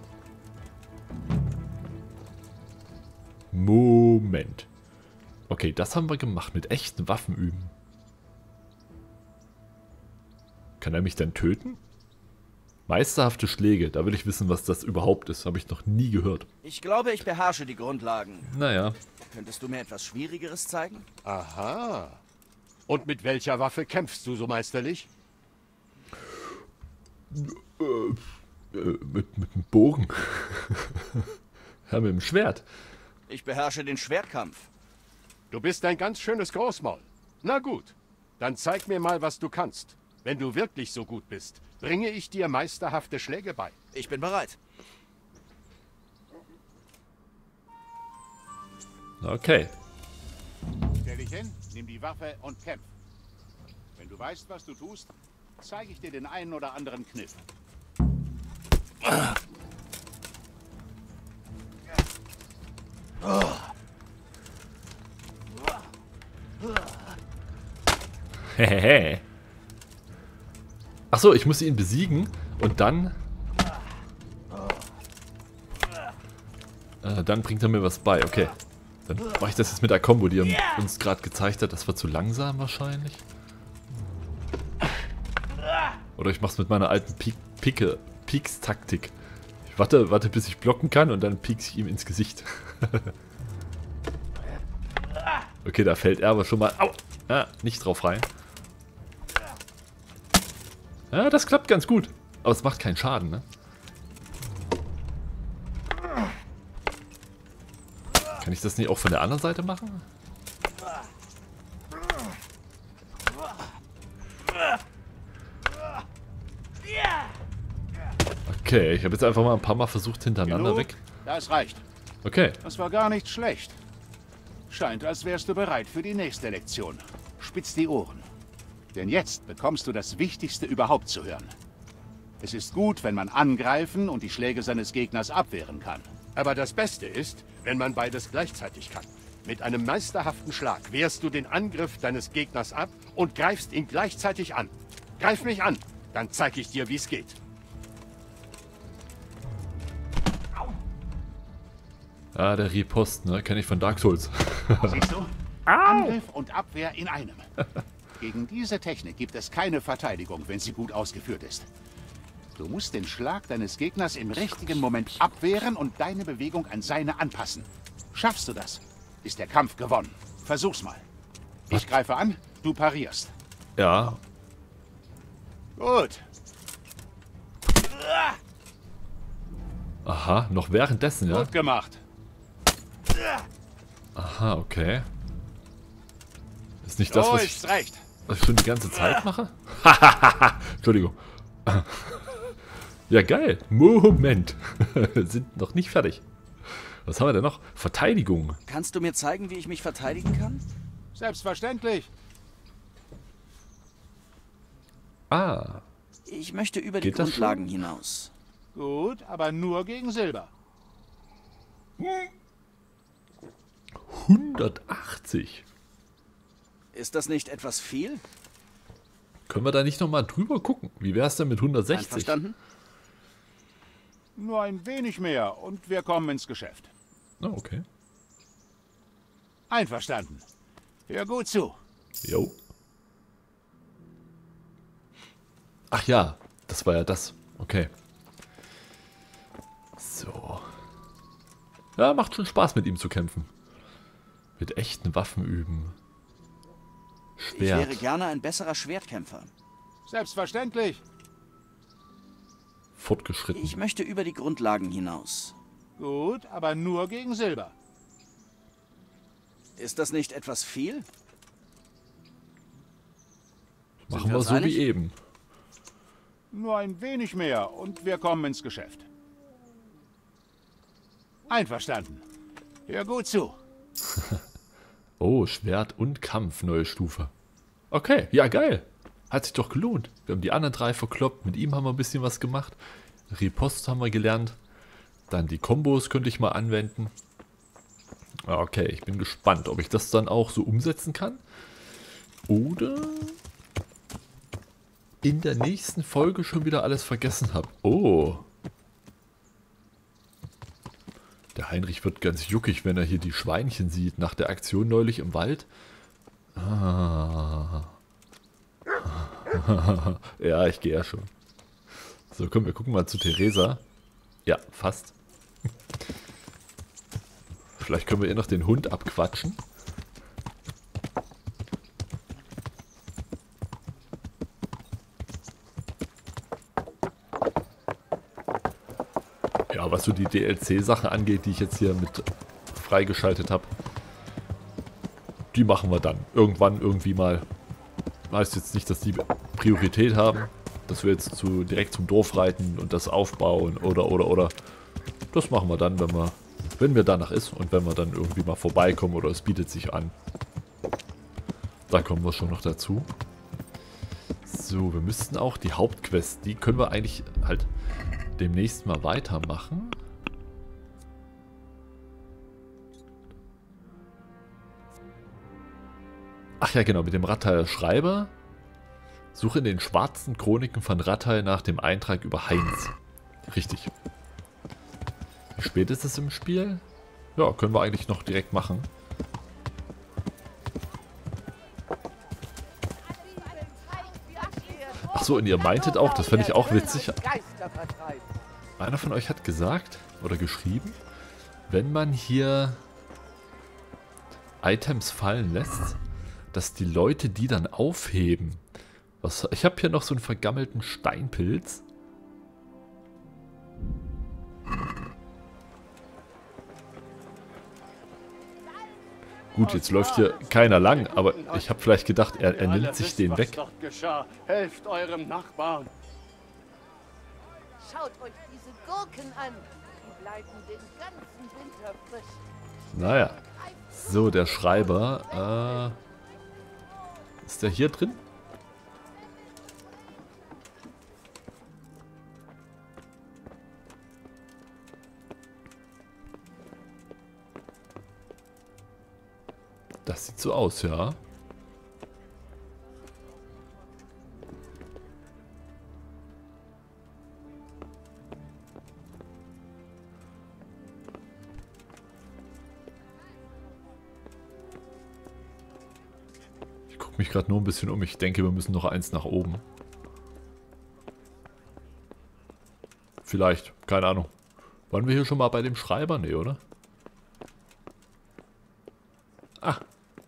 Moment. Okay, das haben wir gemacht. Mit echten Waffen üben. Kann er mich dann töten? Meisterhafte Schläge. Da will ich wissen, was das überhaupt ist. Habe ich noch nie gehört. Ich glaube, ich beherrsche die Grundlagen. Naja. Könntest du mir etwas Schwierigeres zeigen? Aha. Und mit welcher Waffe kämpfst du so meisterlich? Äh, mit, mit dem Bogen. Ja, mit dem Schwert. Ich beherrsche den Schwertkampf. Du bist ein ganz schönes Großmaul. Na gut, dann zeig mir mal, was du kannst. Wenn du wirklich so gut bist, bringe ich dir meisterhafte Schläge bei. Ich bin bereit. Okay. Stell dich hin, nimm die Waffe und kämpf. Wenn du weißt, was du tust, zeige ich dir den einen oder anderen Kniff. Hehehe. Achso, ich muss ihn besiegen und dann... Äh, dann bringt er mir was bei, okay. Dann mache ich das jetzt mit der Combo, die er uns gerade gezeigt hat. Das war zu langsam wahrscheinlich. Oder ich mache es mit meiner alten Pik Pike, Peaks-Taktik. Ich warte, warte, bis ich blocken kann und dann piekse ich ihm ins Gesicht. Okay, da fällt er aber schon mal... Au! Ah, nicht drauf rein. Ja, das klappt ganz gut. Aber es macht keinen Schaden, ne? Kann ich das nicht auch von der anderen Seite machen? Okay, ich habe jetzt einfach mal ein paar Mal versucht hintereinander Genug? weg. Das reicht. Okay. Das war gar nicht schlecht. Scheint, als wärst du bereit für die nächste Lektion. Spitz die Ohren. Denn jetzt bekommst du das Wichtigste überhaupt zu hören. Es ist gut, wenn man angreifen und die Schläge seines Gegners abwehren kann. Aber das Beste ist, wenn man beides gleichzeitig kann. Mit einem meisterhaften Schlag wehrst du den Angriff deines Gegners ab und greifst ihn gleichzeitig an. Greif mich an, dann zeige ich dir, wie es geht. Ah, der Riposte, ne? Kenne ich von Dark Souls. Siehst du? Angriff und Abwehr in einem. Gegen diese Technik gibt es keine Verteidigung, wenn sie gut ausgeführt ist. Du musst den Schlag deines Gegners im richtigen Moment abwehren und deine Bewegung an seine anpassen. Schaffst du das, ist der Kampf gewonnen. Versuch's mal. Ich greife an, du parierst. Ja. Gut. Aha, noch währenddessen, ja? Gut gemacht. Aha, okay. Ist nicht das, So was ich, ist's recht. was ich schon die ganze Zeit mache? Entschuldigung. Ja, geil. Moment. Wir sind noch nicht fertig. Was haben wir denn noch? Verteidigung. Kannst du mir zeigen, wie ich mich verteidigen kann? Selbstverständlich. Ah. Ich möchte über Geht die das Grundlagen hinaus. Gut, aber nur gegen Silber. hundertachtzig. Ist das nicht etwas viel? Können wir da nicht nochmal drüber gucken? Wie wäre es denn mit hundertsechzig? Einverstanden? Nur ein wenig mehr und wir kommen ins Geschäft. Oh, okay. Einverstanden. Hör gut zu. Jo. Ach ja, das war ja das. Okay. So. Ja, macht schon Spaß mit ihm zu kämpfen. Mit echten Waffen üben. Ich wäre Schwert. gerne ein besserer Schwertkämpfer. Selbstverständlich. Fortgeschritten. Ich möchte über die Grundlagen hinaus. Gut, aber nur gegen Silber. Ist das nicht etwas viel? Machen wir wir uns so einig? wie eben. Nur ein wenig mehr und wir kommen ins Geschäft. Einverstanden. Hör gut zu. Oh, Schwert und Kampf, neue Stufe. Okay, ja geil. Hat sich doch gelohnt. Wir haben die anderen drei verkloppt. Mit ihm haben wir ein bisschen was gemacht. Riposte haben wir gelernt. Dann die Kombos könnte ich mal anwenden. Okay, ich bin gespannt, ob ich das dann auch so umsetzen kann. Oder in der nächsten Folge schon wieder alles vergessen habe. Oh. Der Heinrich wird ganz juckig, wenn er hier die Schweinchen sieht. Nach der Aktion neulich im Wald. Ah. Ja, ich gehe ja schon. So, komm, wir gucken mal zu Theresa. Ja, fast. Vielleicht können wir ihr noch den Hund abquatschen. Ja, was so die D L C-Sachen angeht, die ich jetzt hier mit freigeschaltet habe, die machen wir dann. Irgendwann, irgendwie mal. Heißt jetzt nicht, dass die Priorität haben, dass wir jetzt zu, direkt zum Dorf reiten und das aufbauen oder, oder, oder. Das machen wir dann, wenn wir, wenn mir danach ist und wenn wir dann irgendwie mal vorbeikommen oder es bietet sich an. Da kommen wir schon noch dazu. So, wir müssten auch die Hauptquest, die können wir eigentlich halt demnächst mal weitermachen. Ach ja, genau, mit dem Ratthaler Schreiber. Suche in den schwarzen Chroniken von Rattay nach dem Eintrag über Heinz. Richtig. Wie spät ist es im Spiel? Ja, können wir eigentlich noch direkt machen. Ach so, und ihr meintet auch, das fände ich auch witzig. Einer von euch hat gesagt oder geschrieben, wenn man hier Items fallen lässt, dass die Leute die dann aufheben. Was, ich habe hier noch so einen vergammelten Steinpilz. Gut, jetzt läuft hier keiner lang, aber ich habe vielleicht gedacht, er, er nimmt sich den weg. Helft eurem Nachbarn. Schaut euch diese Gurken an. Die bleiben den ganzen Winter frisch. Naja. So, der Schreiber. Äh, ist der hier drin? Das sieht so aus, ja. Ich gucke mich gerade nur ein bisschen um. Ich denke, wir müssen noch eins nach oben. Vielleicht, keine Ahnung. Waren wir hier schon mal bei dem Schreiber? Nee, oder? Ah.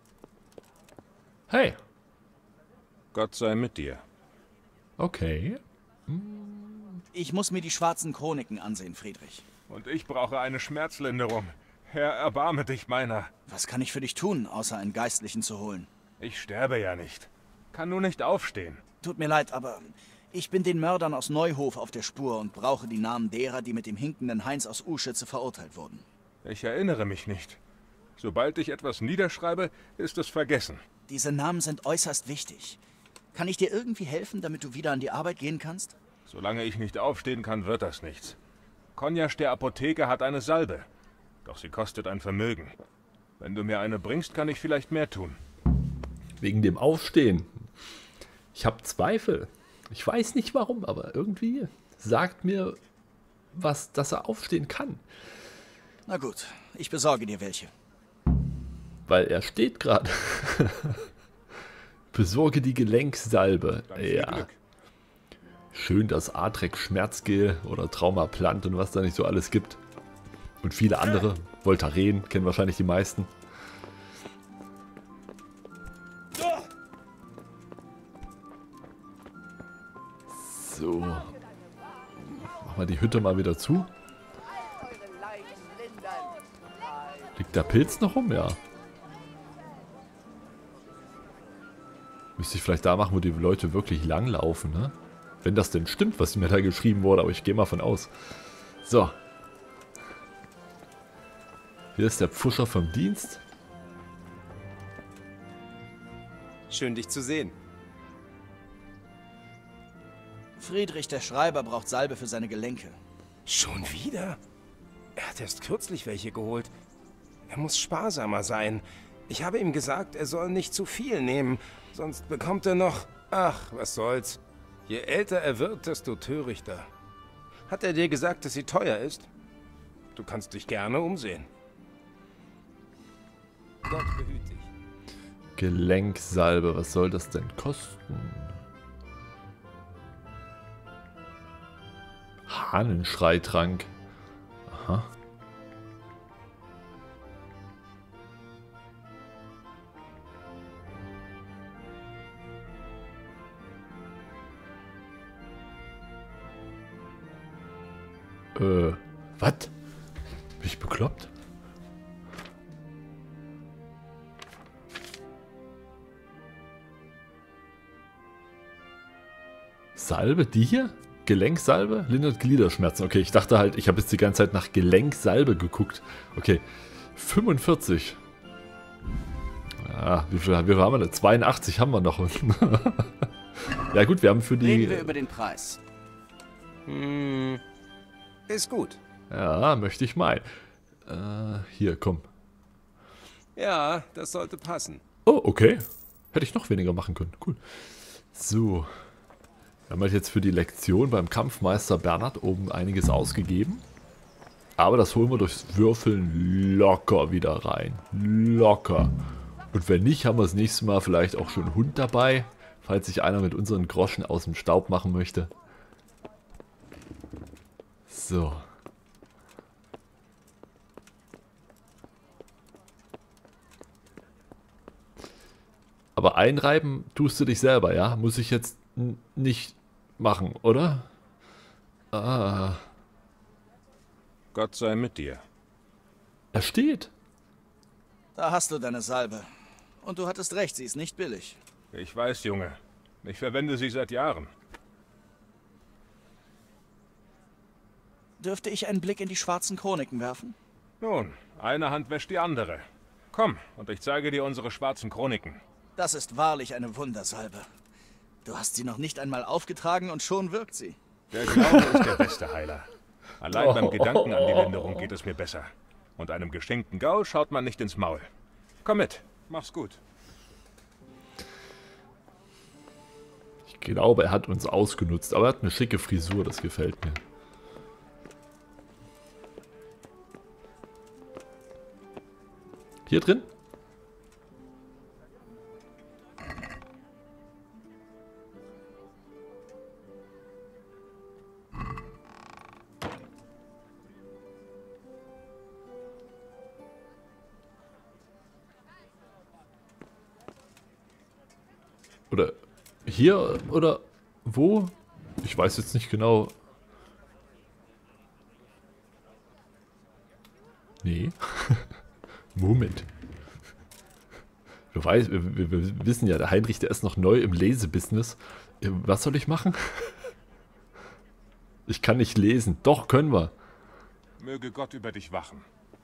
Hey. Gott sei mit dir. Okay. Ich muss mir die schwarzen Chroniken ansehen, Friedrich. Und ich brauche eine Schmerzlinderung. Herr, erbarme dich meiner. Was kann ich für dich tun, außer einen Geistlichen zu holen? Ich sterbe ja nicht. Kann nur nicht aufstehen. Tut mir leid, aber ich bin den Mördern aus Neuhof auf der Spur und brauche die Namen derer, die mit dem hinkenden Heinz aus Uschütze verurteilt wurden. Ich erinnere mich nicht. Sobald ich etwas niederschreibe, ist es vergessen. Diese Namen sind äußerst wichtig. Kann ich dir irgendwie helfen, damit du wieder an die Arbeit gehen kannst? Solange ich nicht aufstehen kann, wird das nichts. Konjasch der Apotheker hat eine Salbe. Doch sie kostet ein Vermögen. Wenn du mir eine bringst, kann ich vielleicht mehr tun. Wegen dem Aufstehen. Ich habe Zweifel. Ich weiß nicht warum, aber irgendwie sagt mir was, dass er aufstehen kann. Na gut, ich besorge dir welche. Weil er steht gerade. Besorge die Gelenksalbe. Ja. Schön das Atrek Schmerzgel oder Traumaplant und was da nicht so alles gibt. Und viele andere. Voltaren kennen wahrscheinlich die meisten. So. Machen wir die Hütte mal wieder zu. Liegt der Pilz noch rum? Ja. Müsste ich vielleicht da machen, wo die Leute wirklich langlaufen, ne? Wenn das denn stimmt, was mir da geschrieben wurde, aber ich gehe mal von aus. So. Hier ist der Pfuscher vom Dienst. Schön, dich zu sehen. Friedrich, der Schreiber, braucht Salbe für seine Gelenke. Schon wieder? Er hat erst kürzlich welche geholt. Er muss sparsamer sein. Ich habe ihm gesagt, er soll nicht zu viel nehmen, sonst bekommt er noch... Ach, was soll's. Je älter er wird, desto törichter. Hat er dir gesagt, dass sie teuer ist? Du kannst dich gerne umsehen. Gott behüte dich. Gelenksalbe, was soll das denn kosten? Hahnenschreitrank. Aha. Äh, was? Bin ich bekloppt? Salbe, die hier? Gelenksalbe? Lindert Gliederschmerzen. Okay, ich dachte halt, ich habe jetzt die ganze Zeit nach Gelenksalbe geguckt. Okay, fünfundvierzig. Ja, wie viel, wie viel haben wir denn? zweiundachtzig haben wir noch. Ja gut, wir haben für die... Reden wir über den Preis. Hm, ist gut. Ja, möchte ich meinen. Äh, hier, komm. Ja, das sollte passen. Oh, okay. Hätte ich noch weniger machen können. Cool. So. Wir haben halt jetzt für die Lektion beim Kampfmeister Bernhard oben einiges ausgegeben. Aber das holen wir durchs Würfeln locker wieder rein. Locker. Und wenn nicht, haben wir das nächste Mal vielleicht auch schon einen Hund dabei. Falls sich einer mit unseren Groschen aus dem Staub machen möchte. So. Aber einreiben tust du dich selber, ja? Muss ich jetzt nicht machen, oder? Ah. Gott sei mit dir. Er steht. Da hast du deine Salbe. Und du hattest recht, sie ist nicht billig. Ich weiß, Junge. Ich verwende sie seit Jahren. Dürfte ich einen Blick in die schwarzen Chroniken werfen? Nun, eine Hand wäscht die andere. Komm, und ich zeige dir unsere schwarzen Chroniken. Das ist wahrlich eine Wundersalbe. Du hast sie noch nicht einmal aufgetragen und schon wirkt sie. Der Glaube ist der beste Heiler. Allein beim Gedanken an die Linderung geht es mir besser. Und einem geschenkten Gaul schaut man nicht ins Maul. Komm mit, mach's gut. Ich glaube, er hat uns ausgenutzt, aber er hat eine schicke Frisur, das gefällt mir. Hier drin? Oder hier oder wo? Ich weiß jetzt nicht genau. Nee. Moment. Wir, weiß, wir, wir, wir wissen ja, der Heinrich, der ist noch neu im Lesebusiness. Was soll ich machen? Ich kann nicht lesen. Doch, können wir. Möge Gott über dich wachen.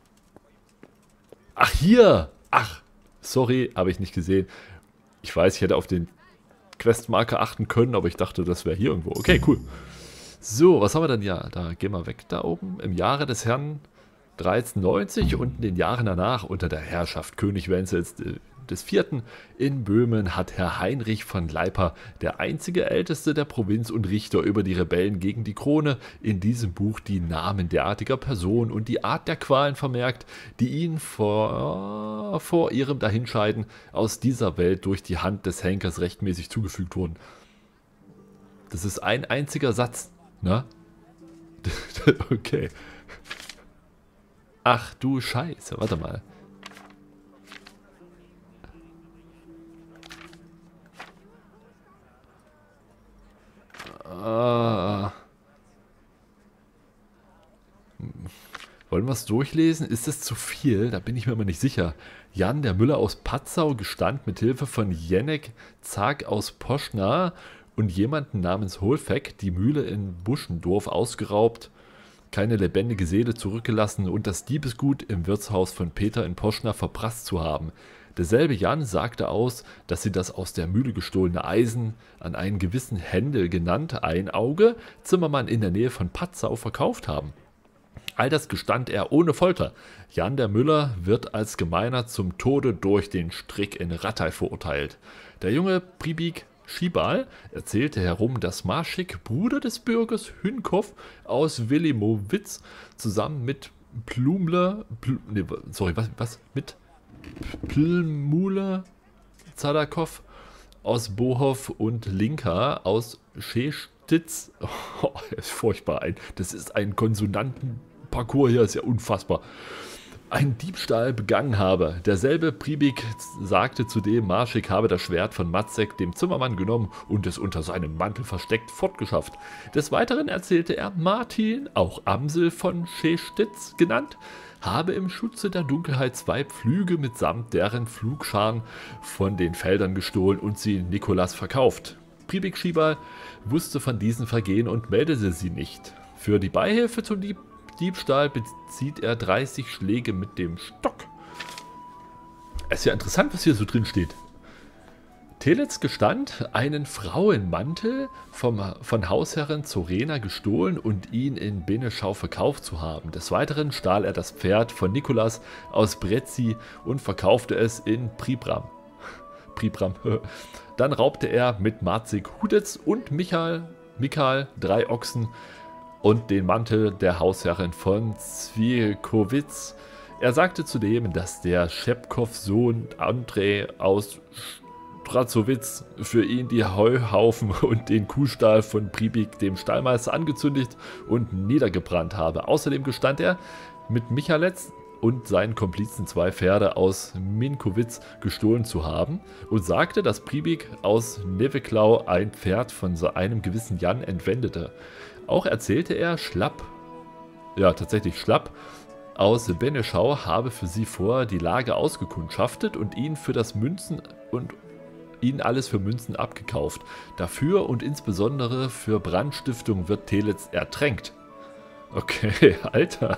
Ach, hier! Ach, sorry, habe ich nicht gesehen. Ich weiß, ich hätte auf den Questmarker achten können, aber ich dachte, das wäre hier irgendwo. Okay, cool. So, was haben wir denn? Ja, da gehen wir weg da oben. Im Jahre des Herrn dreizehnhundertneunzig und in den Jahren danach unter der Herrschaft König Wenzels des Vierten in Böhmen hat Herr Heinrich von Leipa, der einzige Älteste der Provinz und Richter über die Rebellen gegen die Krone, in diesem Buch die Namen derartiger Personen und die Art der Qualen vermerkt, die ihnen vor, vor ihrem Dahinscheiden aus dieser Welt durch die Hand des Henkers rechtmäßig zugefügt wurden. Das ist ein einziger Satz, ne? Okay. Ach du Scheiße, warte mal. Ah. Wollen wir es durchlesen? Ist es zu viel? Da bin ich mir immer nicht sicher. Jan, der Müller aus Patzau, gestand mit Hilfe von Jenek Zag aus Poschna und jemanden namens Holfeck die Mühle in Buschendorf ausgeraubt, keine lebendige Seele zurückgelassen und das Diebesgut im Wirtshaus von Peter in Poschna verprasst zu haben. Derselbe Jan sagte aus, dass sie das aus der Mühle gestohlene Eisen an einen gewissen Händel genannt Einauge, Zimmermann in der Nähe von Patzau, verkauft haben. All das gestand er ohne Folter. Jan der Müller wird als Gemeiner zum Tode durch den Strick in Rattay verurteilt. Der junge Pribik Schibal erzählte herum, dass Marschik, Bruder des Bürgers Hünkow aus Wilimowitz, zusammen mit Plumle, Pl, nee, sorry, was, was, mit Plmule Zadakow aus Bohow und Linka aus Schestitz, oh, ist furchtbar, ein, das ist ein Konsonantenparcours hier, ist ja unfassbar, einen Diebstahl begangen habe. Derselbe Pribik sagte zudem, Marschik habe das Schwert von Matzek, dem Zimmermann, genommen und es unter seinem Mantel versteckt fortgeschafft. Des Weiteren erzählte er, Martin, auch Amsel von Schestitz genannt, habe im Schutze der Dunkelheit zwei Pflüge mitsamt deren Flugscharen von den Feldern gestohlen und sie Nikolas verkauft. Priebig Schiebal wusste von diesen Vergehen und meldete sie nicht. Für die Beihilfe zum Dieb Diebstahl bezieht er dreißig Schläge mit dem Stock. Es ist ja interessant, was hier so drin steht. Telitz gestand, einen Frauenmantel vom, von Hausherrin Zorena gestohlen und ihn in Beneschau verkauft zu haben. Des Weiteren stahl er das Pferd von Nikolas aus Brezzi und verkaufte es in Pribram. Pribram. Dann raubte er mit Marzig Hudetz und Michael, Michael drei Ochsen und den Mantel der Hausherrin von Zwiekowitz. Er sagte zudem, dass der Schepkow-Sohn Andrei aus Strazowitz für ihn die Heuhaufen und den Kuhstall von Priebig, dem Stallmeister, angezündigt und niedergebrannt habe. Außerdem gestand er, mit Michaletz und seinen Komplizen zwei Pferde aus Minkowitz gestohlen zu haben und sagte, dass Priebig aus Neveklau ein Pferd von so einem gewissen Jan entwendete. Auch erzählte er, Schlapp, ja tatsächlich Schlapp, aus Beneschau habe für sie vor die Lage ausgekundschaftet und ihn für das Münzen und ihn alles für Münzen abgekauft. Dafür und insbesondere für Brandstiftung wird Telitz ertränkt. Okay, Alter.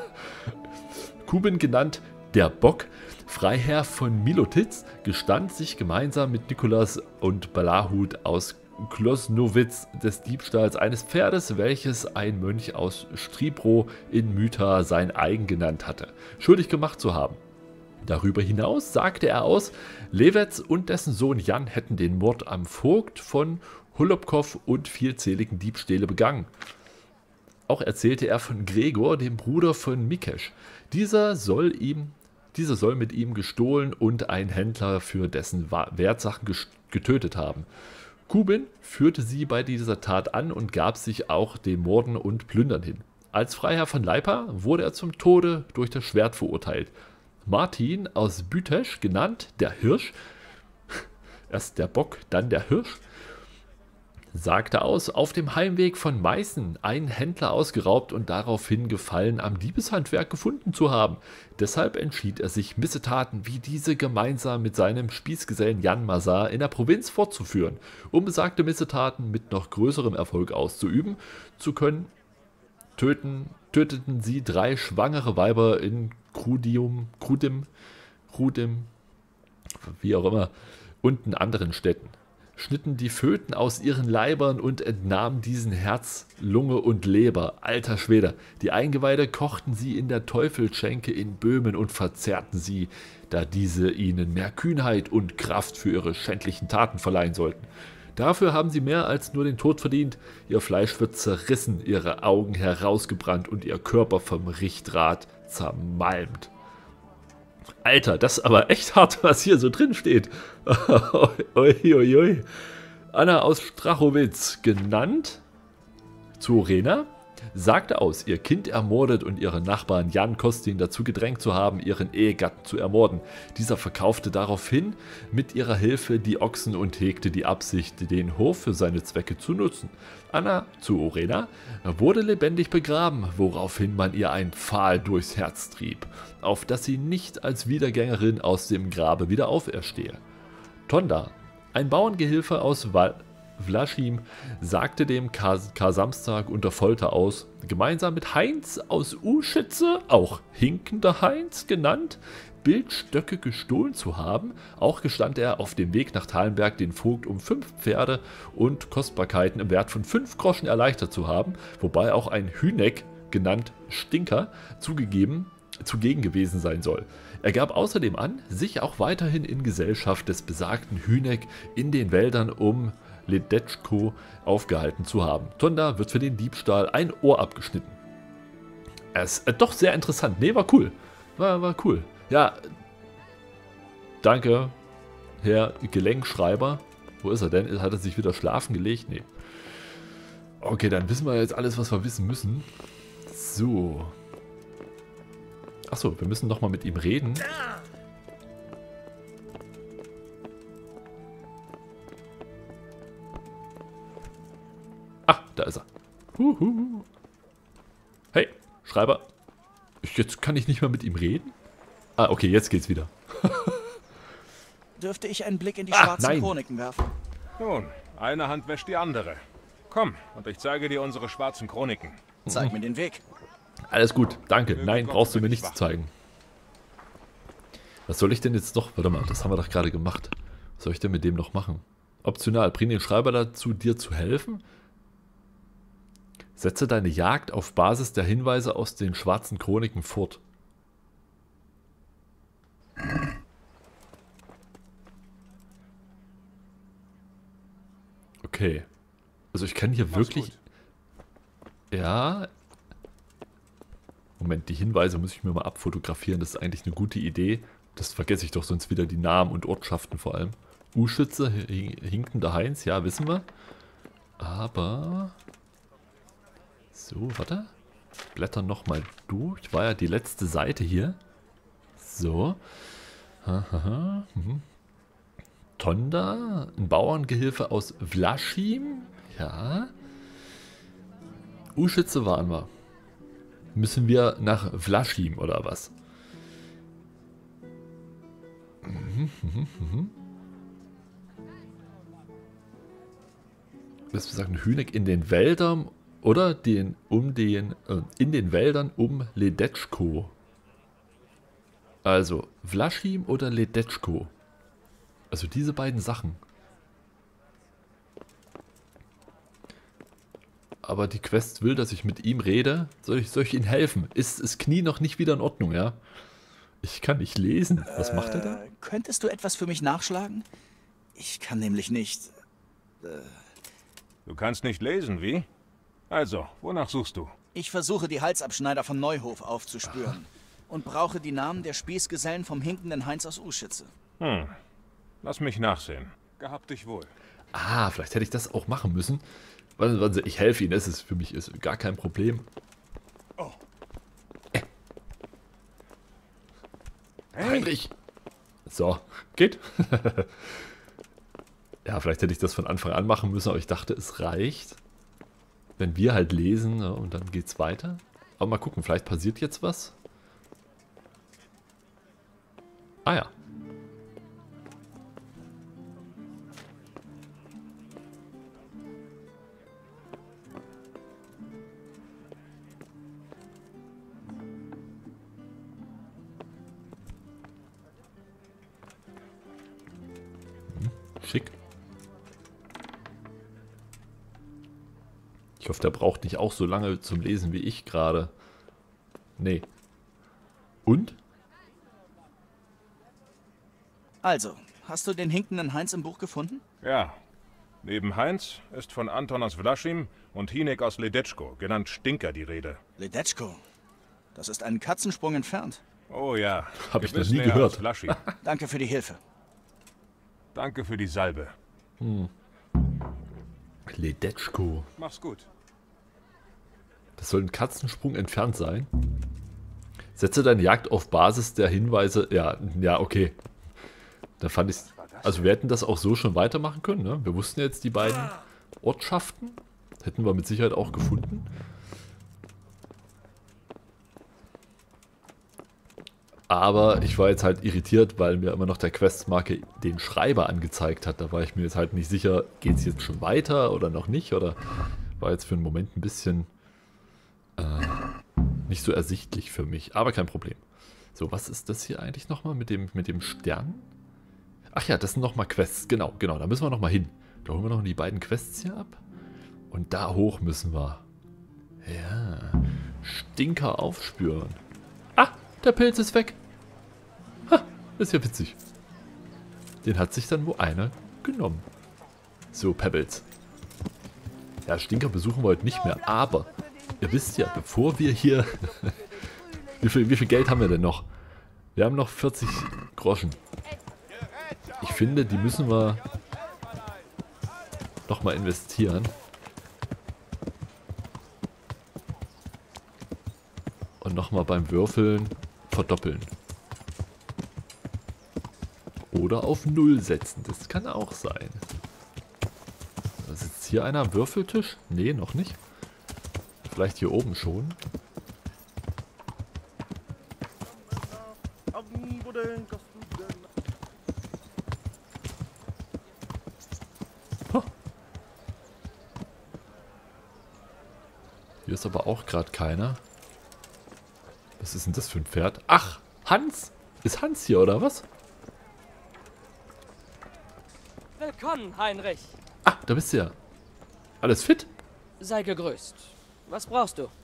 Kubin genannt der Bock, Freiherr von Milotitz, gestand sich gemeinsam mit Nikolas und Balahut aus Klosnowitz des Diebstahls eines Pferdes, welches ein Mönch aus Stribro in Mytha sein eigen genannt hatte, schuldig gemacht zu haben. Darüber hinaus sagte er aus, Lewetz und dessen Sohn Jan hätten den Mord am Vogt von Holubkow und vielzähligen Diebstähle begangen. Auch erzählte er von Gregor, dem Bruder von Mikesh. Dieser soll, ihm, dieser soll mit ihm gestohlen und ein Händler für dessen Wertsachen getötet haben. Kubin führte sie bei dieser Tat an und gab sich auch dem Morden und Plündern hin. Als Freiherr von Leipa wurde er zum Tode durch das Schwert verurteilt. Martin aus Bütesch, genannt der Hirsch, erst der Bock, dann der Hirsch, sagte aus, auf dem Heimweg von Meißen einen Händler ausgeraubt und daraufhin Gefallen am Diebeshandwerk gefunden zu haben. Deshalb entschied er sich, Missetaten wie diese gemeinsam mit seinem Spießgesellen Jan Mazar in der Provinz fortzuführen, um besagte Missetaten mit noch größerem Erfolg auszuüben zu können. Töten, töteten sie drei schwangere Weiber in Krudium, Krudim, Krudim, wie auch immer, und in anderen Städten, schnitten die Föten aus ihren Leibern und entnahmen diesen Herz, Lunge und Leber. Alter Schwede, die Eingeweide kochten sie in der Teufelsschenke in Böhmen und verzehrten sie, da diese ihnen mehr Kühnheit und Kraft für ihre schändlichen Taten verleihen sollten. Dafür haben sie mehr als nur den Tod verdient. Ihr Fleisch wird zerrissen, ihre Augen herausgebrannt und ihr Körper vom Richtrad zermalmt. Alter, das ist aber echt hart, was hier so drin steht. Uiuiui. Anna aus Strachowitz, genannt Zorena, sagte aus, ihr Kind ermordet und ihren Nachbarn Jan Kostin dazu gedrängt zu haben, ihren Ehegatten zu ermorden. Dieser verkaufte daraufhin mit ihrer Hilfe die Ochsen und hegte die Absicht, den Hof für seine Zwecke zu nutzen. Anna Zorena wurde lebendig begraben, woraufhin man ihr ein Pfahl durchs Herz trieb, auf dass sie nicht als Wiedergängerin aus dem Grabe wieder auferstehe. Tonda, ein Bauerngehilfe aus Wal Vlaschim, sagte dem Kar-Samstag unter Folter aus, gemeinsam mit Heinz aus Uschitze, auch Hinkender Heinz genannt, Bildstöcke gestohlen zu haben. Auch gestand er, auf dem Weg nach Thalenberg den Vogt um fünf Pferde und Kostbarkeiten im Wert von fünf Groschen erleichtert zu haben, wobei auch ein Hüneck, genannt Stinker, zugegeben, zugegen gewesen sein soll. Er gab außerdem an, sich auch weiterhin in Gesellschaft des besagten Hüneck in den Wäldern um Ledetschko aufgehalten zu haben. Tonda wird für den Diebstahl ein Ohr abgeschnitten. Es ist äh, doch sehr interessant. Nee, war cool. War, war cool. Ja, danke, Herr Gelenkschreiber. Wo ist er denn? Hat er sich wieder schlafen gelegt? Nee. Okay, dann wissen wir jetzt alles, was wir wissen müssen. So. Achso, wir müssen nochmal mit ihm reden. Ah, da ist er. Huhu. Hey, Schreiber. Jetzt kann ich nicht mehr mit ihm reden? Ah, okay, jetzt geht's wieder. Dürfte ich einen Blick in die ah, schwarzen nein. Chroniken werfen? Nun, eine Hand wäscht die andere. Komm, und ich zeige dir unsere schwarzen Chroniken. Zeig mir den Weg. Alles gut, danke. Nein, brauchst du mir nichts zeigen. Was soll ich denn jetzt noch? Warte mal, das haben wir doch gerade gemacht. Was soll ich denn mit dem noch machen? Optional, bring den Schreiber dazu, dir zu helfen. Setze deine Jagd auf Basis der Hinweise aus den schwarzen Chroniken fort. Okay. Also ich kann hier Mach's wirklich... gut. Ja... Moment, die Hinweise muss ich mir mal abfotografieren. Das ist eigentlich eine gute Idee. Das vergesse ich doch sonst wieder, die Namen und Ortschaften vor allem. U-Schütze, hinkender Heinz, ja, wissen wir. Aber... So, warte. Blättern nochmal durch. War ja die letzte Seite hier. So. Hahaha. Mhm. Tonda, ein Bauerngehilfe aus Vlaschim. Ja. U-Schütze waren wir. Müssen wir nach Vlaschim oder was? Mhm, mhm, mhm. Was wir sagen, Hüneck in den Wäldern oder den um den äh, in den Wäldern um Ledetschko. Also Vlaschim oder Ledetschko. Also diese beiden Sachen. Aber die Quest will, dass ich mit ihm rede. Soll ich, soll ich ihm helfen? Ist das Knie noch nicht wieder in Ordnung, ja? Ich kann nicht lesen. Was äh, macht er da? Könntest du etwas für mich nachschlagen? Ich kann nämlich nicht... Äh, Du kannst nicht lesen, wie? Also, wonach suchst du? ich versuche, die Halsabschneider von Neuhof aufzuspüren. Und brauche die Namen der Spießgesellen vom hinkenden Heinz aus Uschütze. Hm. Lass mich nachsehen. Gehabt dich wohl. Ah, vielleicht hätte ich das auch machen müssen. Warten Sie, warten Sie, ich helfe Ihnen. Das ist für mich ist gar kein Problem. Oh. Äh. Hey. Heinrich! So, geht. Ja, vielleicht hätte ich das von Anfang an machen müssen, aber ich dachte, es reicht, wenn wir halt lesen, ja, und dann geht's weiter. Aber mal gucken, vielleicht passiert jetzt was. Ah ja. Hm, schick. Ich hoffe, der braucht nicht auch so lange zum Lesen wie ich gerade. Nee. Und? Also, hast du den hinkenden Heinz im Buch gefunden? Ja. Neben Heinz ist von Anton aus Vlaschim und Hinek aus Ledetschko, genannt Stinker, die Rede. Ledetschko? Das ist einen Katzensprung entfernt. Oh ja. Hab ich noch Gewiss nie näher gehört. als Vlaschim. Danke für die Hilfe. Danke für die Salbe. Hm. Ledetschko. Mach's gut. Das soll ein Katzensprung entfernt sein. Setze deine Jagd auf Basis der Hinweise. Ja, ja, okay. Da fand ich. Also wir hätten das auch so schon weitermachen können, ne? Wir wussten jetzt die beiden Ortschaften. Hätten wir mit Sicherheit auch gefunden. Aber ich war jetzt halt irritiert, weil mir immer noch der Questmarke den Schreiber angezeigt hat. Da war ich mir jetzt halt nicht sicher, geht es jetzt schon weiter oder noch nicht. Oder war jetzt für einen Moment ein bisschen äh, nicht so ersichtlich für mich. Aber kein Problem. So, was ist das hier eigentlich nochmal mit dem, mit dem Stern? Ach ja, das sind nochmal Quests. Genau, genau, da müssen wir nochmal hin. Da holen wir noch die beiden Quests hier ab. Und da hoch müssen wir. Ja, Stinker aufspüren. Ah, der Pilz ist weg. Ha, ist ja witzig. Den hat sich dann wohl einer genommen. So, Pebbles. Ja, Stinker besuchen wir heute nicht mehr. Aber, ihr wisst ja, bevor wir hier... wie, viel, wie viel Geld haben wir denn noch? Wir haben noch vierzig Groschen. Ich finde, die müssen wir noch mal investieren. Und noch mal beim Würfeln verdoppeln. Oder auf Null setzen. Das kann auch sein. Sitzt hier einer am Würfeltisch? Nee, noch nicht. Vielleicht hier oben schon. ist aber auch gerade keiner. Was ist denn das für ein Pferd? Ach, Hans! Ist Hans hier, oder was? Willkommen, Heinrich. Ah, da bist du ja. Alles fit? Sei gegrüßt. Was brauchst du?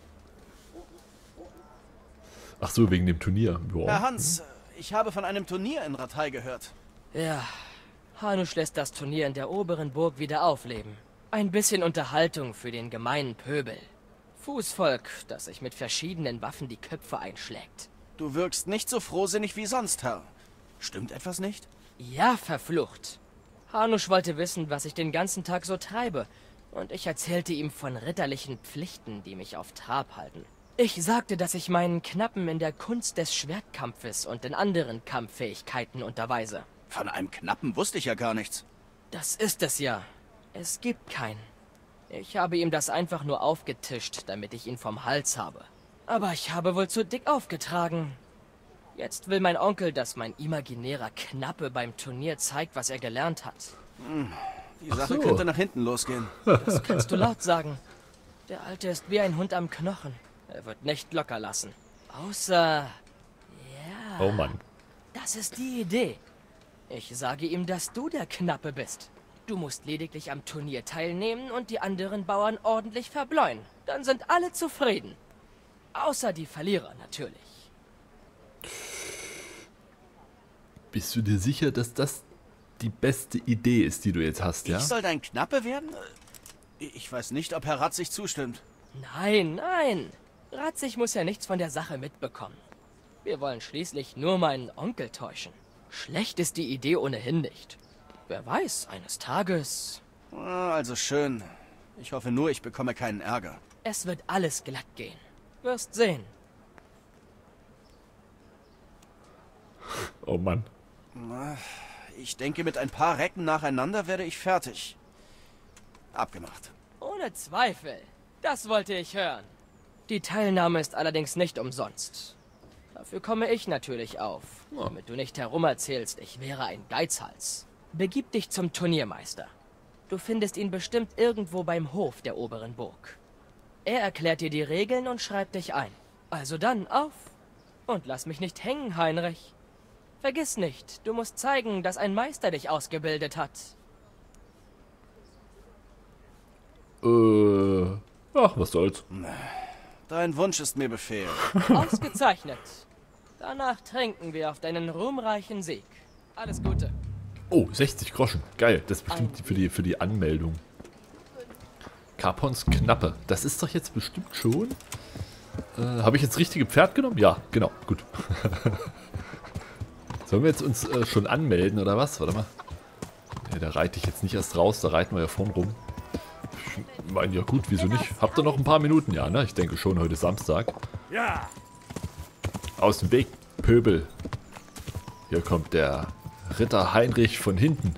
Ach so, wegen dem Turnier. Boah. Herr Hans, ich habe von einem Turnier in Ratay gehört. Ja, Hanusch lässt das Turnier in der oberen Burg wieder aufleben. Ein bisschen Unterhaltung für den gemeinen Pöbel. Fußvolk, das sich mit verschiedenen Waffen die Köpfe einschlägt. Du wirkst nicht so frohsinnig wie sonst, Herr. Stimmt etwas nicht? Ja, verflucht. Hanusch wollte wissen, was ich den ganzen Tag so treibe. Und ich erzählte ihm von ritterlichen Pflichten, die mich auf Trab halten. Ich sagte, dass ich meinen Knappen in der Kunst des Schwertkampfes und in anderen Kampffähigkeiten unterweise. Von einem Knappen wusste ich ja gar nichts. Das ist es ja. Es gibt keinen. Ich habe ihm das einfach nur aufgetischt, damit ich ihn vom Hals habe. Aber ich habe wohl zu dick aufgetragen. Jetzt will mein Onkel, dass mein imaginärer Knappe beim Turnier zeigt, was er gelernt hat. Hm, die Sache so. könnte nach hinten losgehen. Das kannst du laut sagen. Der Alte ist wie ein Hund am Knochen. Er wird nicht locker lassen. Außer... Ja... Oh Mann. Das ist die Idee. Ich sage ihm, dass du der Knappe bist. Du musst lediglich am Turnier teilnehmen und die anderen Bauern ordentlich verbleuen. Dann sind alle zufrieden. Außer die Verlierer natürlich. Bist du dir sicher, dass das die beste Idee ist, die du jetzt hast, ja? Ich soll dein Knappe werden? Ich weiß nicht, ob Herr Ratzig zustimmt. Nein, nein. Ratzig muss ja nichts von der Sache mitbekommen. Wir wollen schließlich nur meinen Onkel täuschen. Schlecht ist die Idee ohnehin nicht. Wer weiß, eines Tages... Also schön. Ich hoffe nur, ich bekomme keinen Ärger. Es wird alles glatt gehen. Wirst sehen. Oh Mann. Ich denke, mit ein paar Recken nacheinander werde ich fertig. Abgemacht. Ohne Zweifel. Das wollte ich hören. Die Teilnahme ist allerdings nicht umsonst. Dafür komme ich natürlich auf, damit du nicht herumerzählst, ich wäre ein Geizhals. Begib dich zum Turniermeister. Du findest ihn bestimmt irgendwo beim Hof der oberen Burg. Er erklärt dir die Regeln und schreibt dich ein. Also dann, auf! Und lass mich nicht hängen, Heinrich. Vergiss nicht, du musst zeigen, dass ein Meister dich ausgebildet hat. Äh... Ach, was soll's. Dein Wunsch ist mir Befehl. Ausgezeichnet. Danach trinken wir auf deinen ruhmreichen Sieg. Alles Gute. Oh, sechzig Groschen. Geil. Das ist bestimmt für die, für die Anmeldung. Capons Knappe. Das ist doch jetzt bestimmt schon... Äh, habe ich jetzt richtige Pferd genommen? Ja, genau. Gut. Sollen wir jetzt uns äh, schon anmelden, oder was? Warte mal. Ja, da reite ich jetzt nicht erst raus. Da reiten wir ja vorn rum. Ich meine, ja gut, wieso nicht? Habt ihr noch ein paar Minuten? Ja, ne? Ich denke schon, heute ist Samstag. Ja. Aus dem Weg, Pöbel. Hier kommt der Ritter Heinrich von hinten.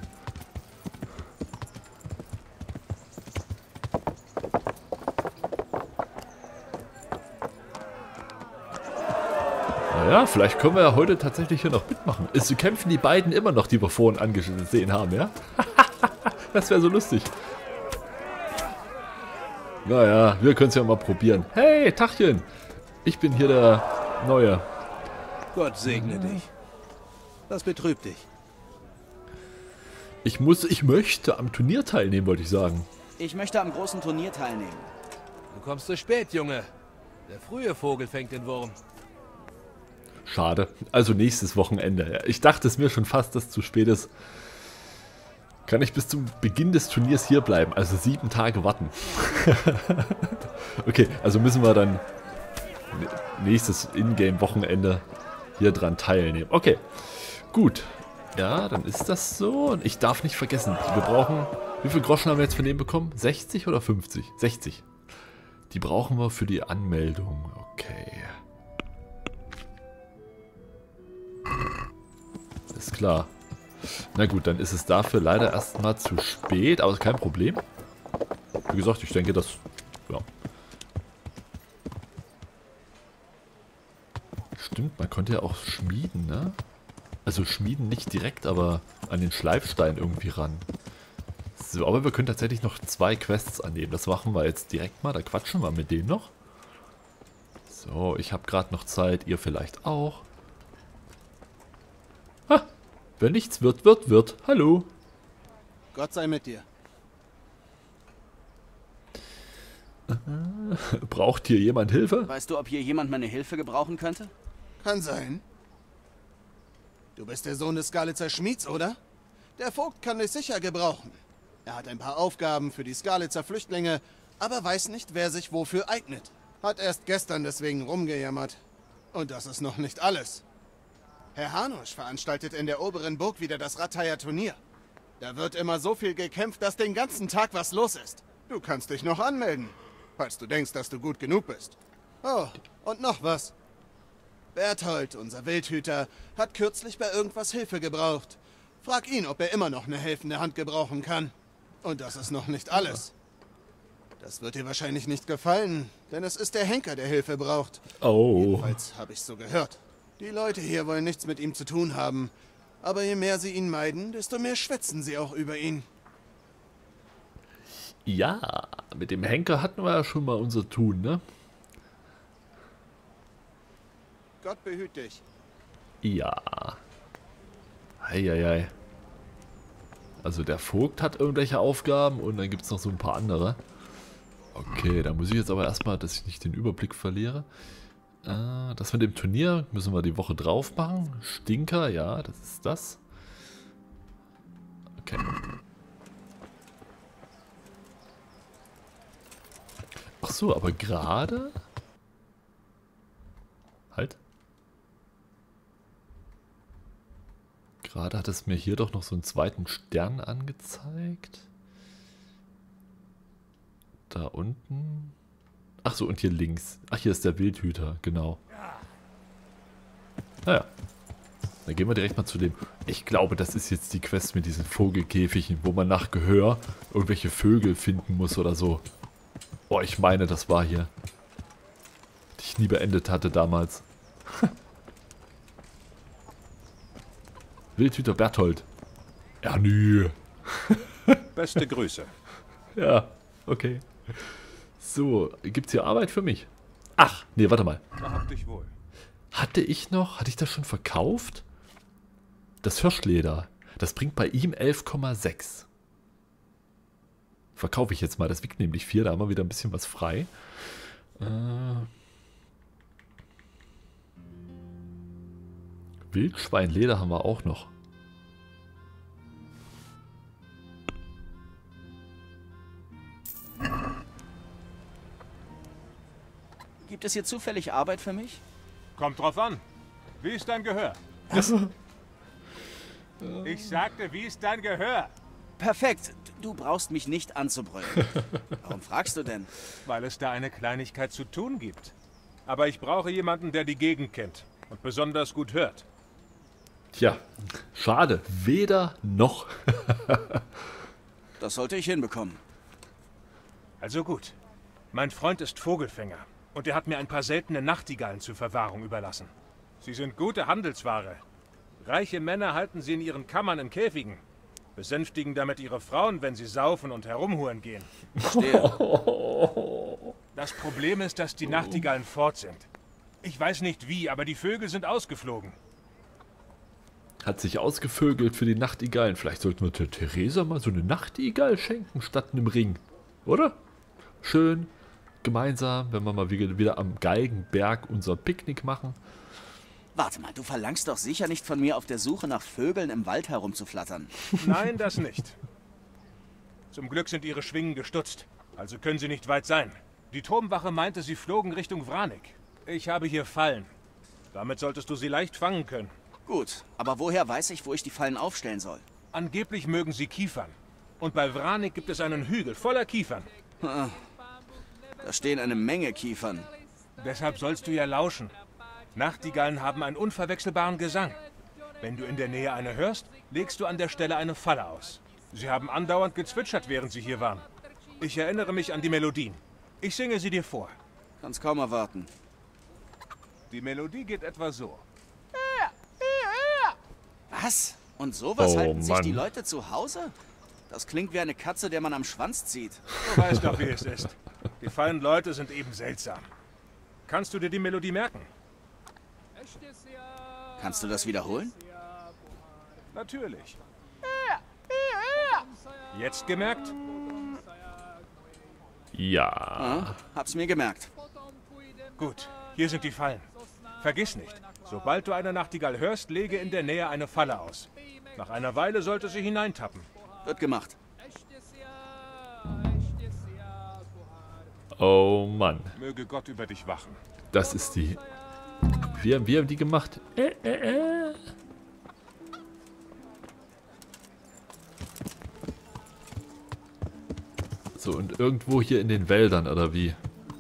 Naja, vielleicht können wir ja heute tatsächlich hier noch mitmachen. Es kämpfen die beiden immer noch, die wir vorhin angesehen haben, ja? Das wäre so lustig. Naja, wir können es ja mal probieren. Hey, Tachchen! Ich bin hier der Neue. Gott segne dich. Das betrübt dich. Ich muss, ich möchte am Turnier teilnehmen, wollte ich sagen. Ich möchte am großen Turnier teilnehmen. Du kommst zu spät, Junge. Der frühe Vogel fängt den Wurm. Schade. Also nächstes Wochenende. Ich dachte es mir schon fast, dass es zu spät ist. Kann ich bis zum Beginn des Turniers hier bleiben. Also sieben Tage warten. Okay, also müssen wir dann nächstes Ingame-Wochenende hier dran teilnehmen. Okay, gut. Ja, dann ist das so. Und ich darf nicht vergessen, wir brauchen... Wie viel Groschen haben wir jetzt von dem bekommen? sechzig oder fünfzig? sechzig. Die brauchen wir für die Anmeldung. Okay. Ist klar. Na gut, dann ist es dafür leider erstmal zu spät, aber kein Problem. Wie gesagt, ich denke, das... Ja. Stimmt, man konnte ja auch schmieden, ne? Also schmieden nicht direkt, aber an den Schleifstein irgendwie ran. So, aber wir können tatsächlich noch zwei Quests annehmen. Das machen wir jetzt direkt mal. Da quatschen wir mit denen noch. So, ich habe gerade noch Zeit. Ihr vielleicht auch. Ha! Wenn nichts wird, wird, wird. Hallo. Gott sei mit dir. Braucht hier jemand Hilfe? Weißt du, ob hier jemand meine Hilfe gebrauchen könnte? Kann sein. Du bist der Sohn des Skalitzer Schmieds, oder? Der Vogt kann dich sicher gebrauchen. Er hat ein paar Aufgaben für die Skalitzer Flüchtlinge, aber weiß nicht, wer sich wofür eignet. Hat erst gestern deswegen rumgejammert. Und das ist noch nicht alles. Herr Hanusch veranstaltet in der oberen Burg wieder das Rattaya Turnier. Da wird immer so viel gekämpft, dass den ganzen Tag was los ist. Du kannst dich noch anmelden, falls du denkst, dass du gut genug bist. Oh, und noch was. Berthold, unser Wildhüter, hat kürzlich bei irgendwas Hilfe gebraucht. Frag ihn, ob er immer noch eine helfende Hand gebrauchen kann. Und das ist noch nicht alles. Das wird dir wahrscheinlich nicht gefallen, denn es ist der Henker, der Hilfe braucht. Oh. Jedenfalls habe ich so gehört. Die Leute hier wollen nichts mit ihm zu tun haben. Aber je mehr sie ihn meiden, desto mehr schwätzen sie auch über ihn. Ja, mit dem Henker hatten wir ja schon mal unser Tun, ne? Gott behüt dich. Ja. Eieiei. Also der Vogt hat irgendwelche Aufgaben und dann gibt es noch so ein paar andere. Okay, da muss ich jetzt aber erstmal, dass ich nicht den Überblick verliere. Äh, das mit dem Turnier müssen wir die Woche drauf machen. Stinker, ja, das ist das. Okay. Ach so, aber gerade... Halt. Gerade hat es mir hier doch noch so einen zweiten Stern angezeigt. Da unten. Ach so, und hier links. Ach, hier ist der Wildhüter, genau. Naja. Dann gehen wir direkt mal zu dem... Ich glaube, das ist jetzt die Quest mit diesen Vogelkäfigen, wo man nach Gehör irgendwelche Vögel finden muss oder so. Oh, ich meine, das war hier. Die ich nie beendet hatte damals. Wildhüter Berthold. Ja, nö. Beste Grüße. Ja, okay. So, gibt's hier Arbeit für mich? Ach, nee, warte mal. Hab dich wohl. Hatte ich noch, hatte ich das schon verkauft? Das Hirschleder. Das bringt bei ihm elf Komma sechs. Verkaufe ich jetzt mal. Das wiegt nämlich vier. Da haben wir wieder ein bisschen was frei. Äh... Wildschweinleder haben wir auch noch. Gibt es hier zufällig Arbeit für mich? Kommt drauf an. Wie ist dein Gehör? Ich sagte, wie ist dein Gehör? Perfekt. Du brauchst mich nicht anzubrüllen. Warum fragst du denn? Weil es da eine Kleinigkeit zu tun gibt. Aber ich brauche jemanden, der die Gegend kennt und besonders gut hört. Tja, schade. Weder noch. Das sollte ich hinbekommen. Also gut. Mein Freund ist Vogelfänger und er hat mir ein paar seltene Nachtigallen zur Verwahrung überlassen. Sie sind gute Handelsware. Reiche Männer halten sie in ihren Kammern in Käfigen. Besänftigen damit ihre Frauen, wenn sie saufen und herumhuren gehen. Das Problem ist, dass die Nachtigallen fort sind. Ich weiß nicht wie, aber die Vögel sind ausgeflogen. Hat sich ausgevögelt für die Nachtigallen. Vielleicht sollten wir der Theresa mal so eine Nachtigall schenken statt einem Ring. Oder? Schön, gemeinsam, wenn wir mal wieder am Geigenberg unser Picknick machen. Warte mal, du verlangst doch sicher nicht von mir, auf der Suche nach Vögeln im Wald herumzuflattern. Nein, das nicht. Zum Glück sind ihre Schwingen gestutzt, also können sie nicht weit sein. Die Turmwache meinte, sie flogen Richtung Vranik. Ich habe hier Fallen. Damit solltest du sie leicht fangen können. Gut, aber woher weiß ich, wo ich die Fallen aufstellen soll? Angeblich mögen sie Kiefern. Und bei Vranik gibt es einen Hügel voller Kiefern. Da stehen eine Menge Kiefern. Deshalb sollst du ja lauschen. Nachtigallen haben einen unverwechselbaren Gesang. Wenn du in der Nähe eine hörst, legst du an der Stelle eine Falle aus. Sie haben andauernd gezwitschert, während sie hier waren. Ich erinnere mich an die Melodien. Ich singe sie dir vor. Kann's kaum erwarten. Die Melodie geht etwa so. Was? Und sowas Oh, halten sich Mann. die Leute zu Hause? Das klingt wie eine Katze, der man am Schwanz zieht. Du weißt doch, wie es ist. Die feinen Leute sind eben seltsam. Kannst du dir die Melodie merken? Kannst du das wiederholen? Natürlich. Jetzt gemerkt? Ja. Ah, hab's mir gemerkt. Gut, hier sind die Fallen. Vergiss nicht, sobald du eine Nachtigall hörst, lege in der Nähe eine Falle aus. Nach einer Weile sollte sie hineintappen. Wird gemacht. Oh Mann. Möge Gott über dich wachen. Das ist die... Wie haben wir die gemacht? Äh, äh, äh. So, und irgendwo hier in den Wäldern, oder wie?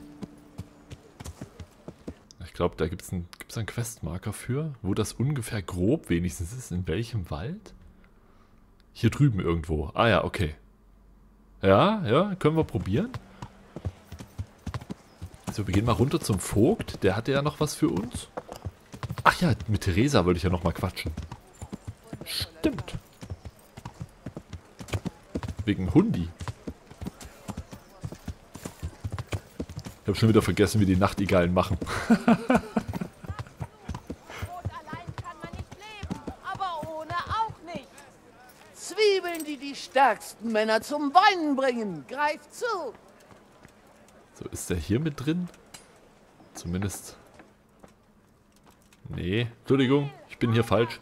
Ich glaube, da gibt es einen, gibt's einen Questmarker für, wo das ungefähr grob wenigstens ist. In welchem Wald? Hier drüben irgendwo. Ah ja, okay. Ja, ja, können wir probieren. So, wir gehen mal runter zum Vogt. Der hatte ja noch was für uns. Ach ja, mit Theresa wollte ich ja noch mal quatschen. Stimmt. Wegen Hundi. Ich habe schon wieder vergessen, wie die Nachtigallen machen. Zwiebeln, die die stärksten Männer zum Weinen bringen. Greif zu! So, ist der hier mit drin? Zumindest... Nee, Entschuldigung, ich bin hier falsch.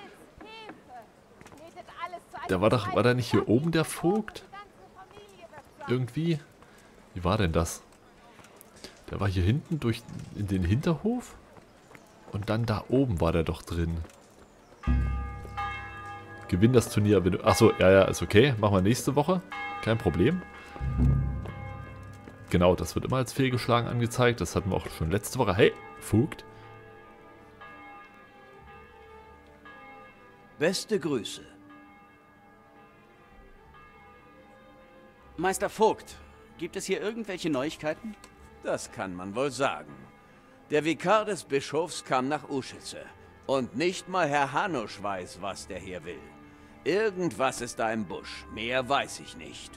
Der war doch, war da nicht hier oben der Vogt? Irgendwie? Wie war denn das? Der war hier hinten durch in den Hinterhof? Und dann da oben war der doch drin. Gewinn das Turnier. Wenn du, achso, ja, ja, ist okay. Machen wir nächste Woche. Kein Problem. Genau, das wird immer als fehlgeschlagen angezeigt. Das hatten wir auch schon letzte Woche. Hey, Vogt. Beste Grüße. Meister Vogt, gibt es hier irgendwelche Neuigkeiten? Das kann man wohl sagen. Der Vikar des Bischofs kam nach Uschitze. Und nicht mal Herr Hanusch weiß, was der hier will. Irgendwas ist da im Busch. Mehr weiß ich nicht.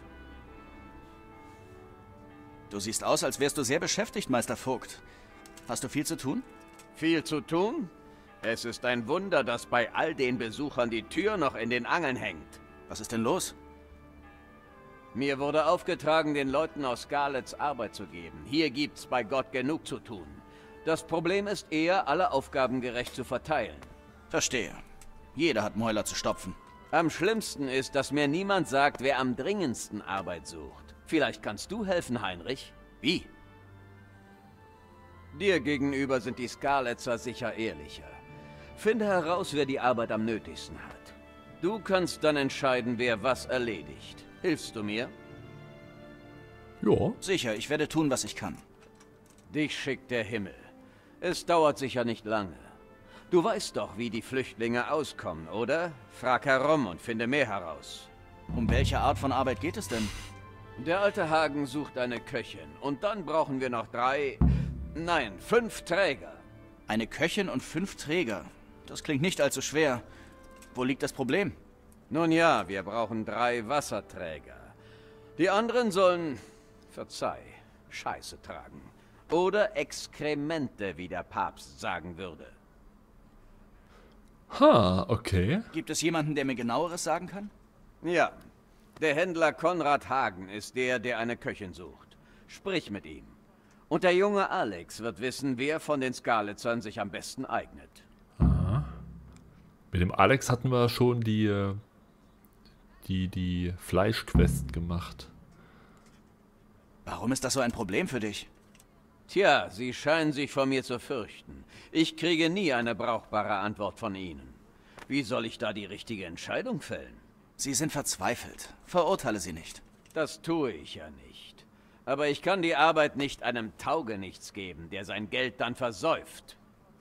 Du siehst aus, als wärst du sehr beschäftigt, Meister Vogt. Hast du viel zu tun? Viel zu tun? Es ist ein Wunder, dass bei all den Besuchern die Tür noch in den Angeln hängt. Was ist denn los? Mir wurde aufgetragen, den Leuten aus Skalitz Arbeit zu geben. Hier gibt's bei Gott genug zu tun. Das Problem ist eher, alle Aufgaben gerecht zu verteilen. Verstehe. Jeder hat Mäuler zu stopfen. Am schlimmsten ist, dass mir niemand sagt, wer am dringendsten Arbeit sucht. Vielleicht kannst du helfen, Heinrich? Wie? Dir gegenüber sind die Skalitzer sicher ehrlicher. Finde heraus, wer die Arbeit am nötigsten hat. Du kannst dann entscheiden, wer was erledigt. Hilfst du mir? Ja. Sicher, ich werde tun, was ich kann. Dich schickt der Himmel. Es dauert sicher nicht lange. Du weißt doch, wie die Flüchtlinge auskommen, oder? Frag herum und finde mehr heraus. Um welche Art von Arbeit geht es denn? Der alte Hagen sucht eine Köchin. Und dann brauchen wir noch drei... Nein, fünf Träger. Eine Köchin und fünf Träger. Das klingt nicht allzu schwer. Wo liegt das Problem? Nun ja, wir brauchen drei Wasserträger. Die anderen sollen... Verzeih, Scheiße tragen. Oder Exkremente, wie der Papst sagen würde. Ha, okay. Gibt es jemanden, der mir genaueres sagen kann? Ja, der Händler Konrad Hagen ist der, der eine Köchin sucht. Sprich mit ihm. Und der junge Alex wird wissen, wer von den Skalitzern sich am besten eignet. Aha. Mit dem Alex hatten wir schon die, die, die Fleischquest gemacht. Warum ist das so ein Problem für dich? Tja, sie scheinen sich vor mir zu fürchten. Ich kriege nie eine brauchbare Antwort von ihnen. Wie soll ich da die richtige Entscheidung fällen? Sie sind verzweifelt. Verurteile sie nicht. Das tue ich ja nicht. Aber ich kann die Arbeit nicht einem Taugenichts geben, der sein Geld dann versäuft.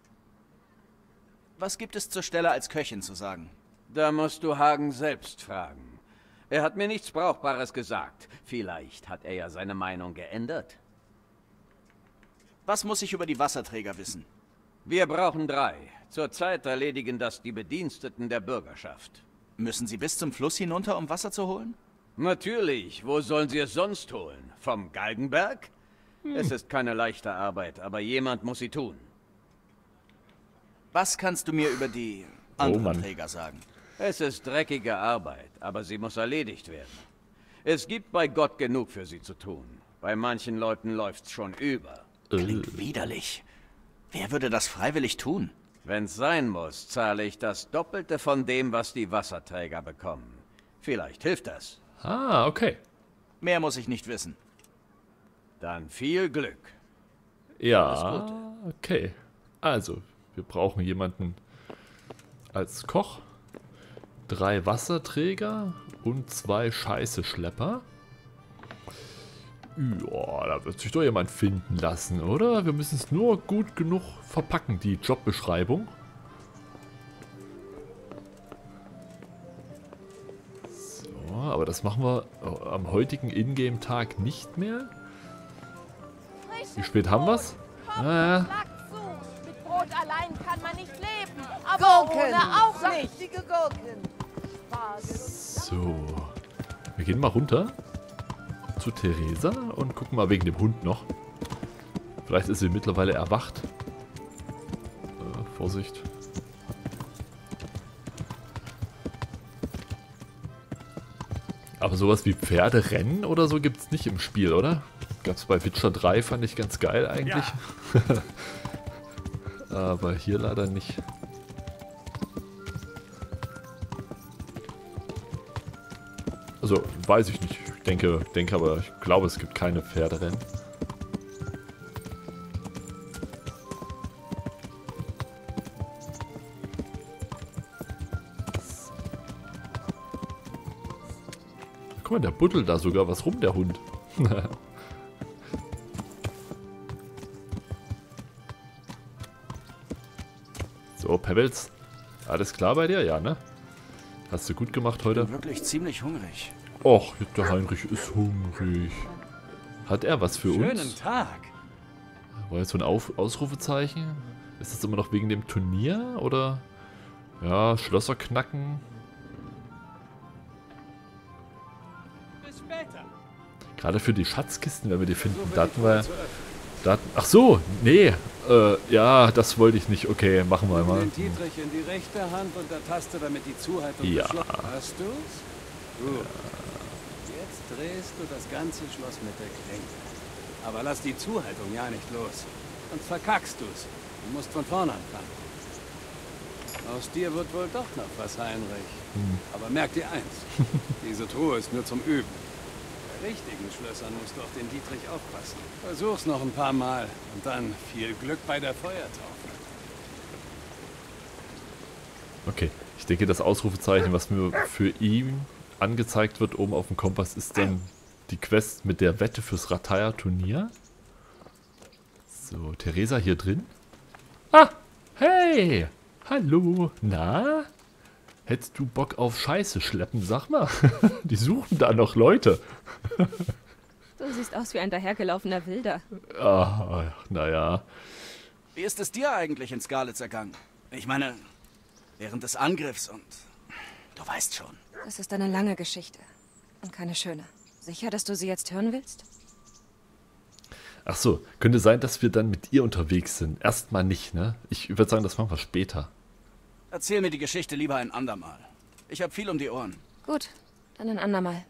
Was gibt es zur Stelle als Köchin zu sagen? Da musst du Hagen selbst fragen. Er hat mir nichts Brauchbares gesagt. Vielleicht hat er ja seine Meinung geändert. Was muss ich über die Wasserträger wissen? Wir brauchen drei. Zurzeit erledigen das die Bediensteten der Bürgerschaft. Müssen sie bis zum Fluss hinunter, um Wasser zu holen? Natürlich. Wo sollen sie es sonst holen? Vom Galgenberg? Hm. Es ist keine leichte Arbeit, aber jemand muss sie tun. Was kannst du mir über die anderen oh, Träger sagen? Es ist dreckige Arbeit, aber sie muss erledigt werden. Es gibt bei Gott genug für sie zu tun. Bei manchen Leuten läuft's schon über. Klingt widerlich. Wer würde das freiwillig tun? Wenn's sein muss, zahle ich das Doppelte von dem, was die Wasserträger bekommen. Vielleicht hilft das. Ah, okay. Mehr muss ich nicht wissen. Dann viel Glück. Ja, okay. Also, wir brauchen jemanden als Koch, drei Wasserträger und zwei Scheiße-Schlepper. Ja, da wird sich doch jemand finden lassen, oder? Wir müssen es nur gut genug verpacken, die Jobbeschreibung. So, aber das machen wir am heutigen Ingame-Tag nicht mehr. Wie spät haben wir es? Äh, Mit Brot allein kann man nicht leben, aber Gurken, ohne auch nicht. Saftige Gurken. So, wir gehen mal runter zu Theresa und gucken mal wegen dem Hund noch. Vielleicht ist sie mittlerweile erwacht. Äh, Vorsicht. Aber sowas wie Pferderennen oder so gibt es nicht im Spiel, oder? Gab es bei Witcher drei, fand ich ganz geil eigentlich. Ja. Aber hier leider nicht. Also, weiß ich nicht. Ich denke, denke aber, ich glaube, es gibt keine Pferderennen. Guck mal, der buddelt da sogar was rum, der Hund. So, Pebbles. Alles klar bei dir? Ja, ne? Hast du gut gemacht heute? Ich bin wirklich ziemlich hungrig. Och, der Heinrich ist hungrig. Hat er was für Schönen uns? Schönen Tag. War jetzt so ein Auf Ausrufezeichen? Ist das immer noch wegen dem Turnier? Oder? Ja, Schlösser knacken. Bis später. Gerade für die Schatzkisten, wenn wir die finden. Da hatten wir... Da hatten, ach so, nee. Äh, ja, das wollte ich nicht. Okay, machen wir mal. Den Dietrich in die rechte Hand und der Taste, damit die Zuhaltung ja. Hast du's? Gut. Jetzt drehst du das ganze Schloss mit der Klinke. Aber lass die Zuhaltung ja nicht los. Sonst verkackst du's. Du musst von vorne anfangen. Aus dir wird wohl doch noch was, Heinrich. Hm. Aber merk dir eins. Diese Truhe ist nur zum Üben. Bei richtigen Schlössern musst du auf den Dietrich aufpassen. Versuch's noch ein paar Mal und dann viel Glück bei der Feuertaufe. Okay, ich denke, das Ausrufezeichen, was mir für ihn angezeigt wird, oben auf dem Kompass, ist dann die Quest mit der Wette fürs Rataya-Turnier. So, Theresa hier drin. Ah, hey, hallo, na? Hättest du Bock auf Scheiße schleppen, sag mal. Die suchen da noch Leute. Du siehst aus wie ein dahergelaufener Wilder. Ah, naja. Wie ist es dir eigentlich in Skalitz ergangen? Ich meine, während des Angriffs und... Du weißt schon. Das ist eine lange Geschichte. Und keine schöne. Sicher, dass du sie jetzt hören willst? Ach so, könnte sein, dass wir dann mit ihr unterwegs sind. Erstmal nicht, ne? Ich würde sagen, das machen wir später. Erzähl mir die Geschichte lieber ein andermal. Ich habe viel um die Ohren. Gut, dann ein andermal.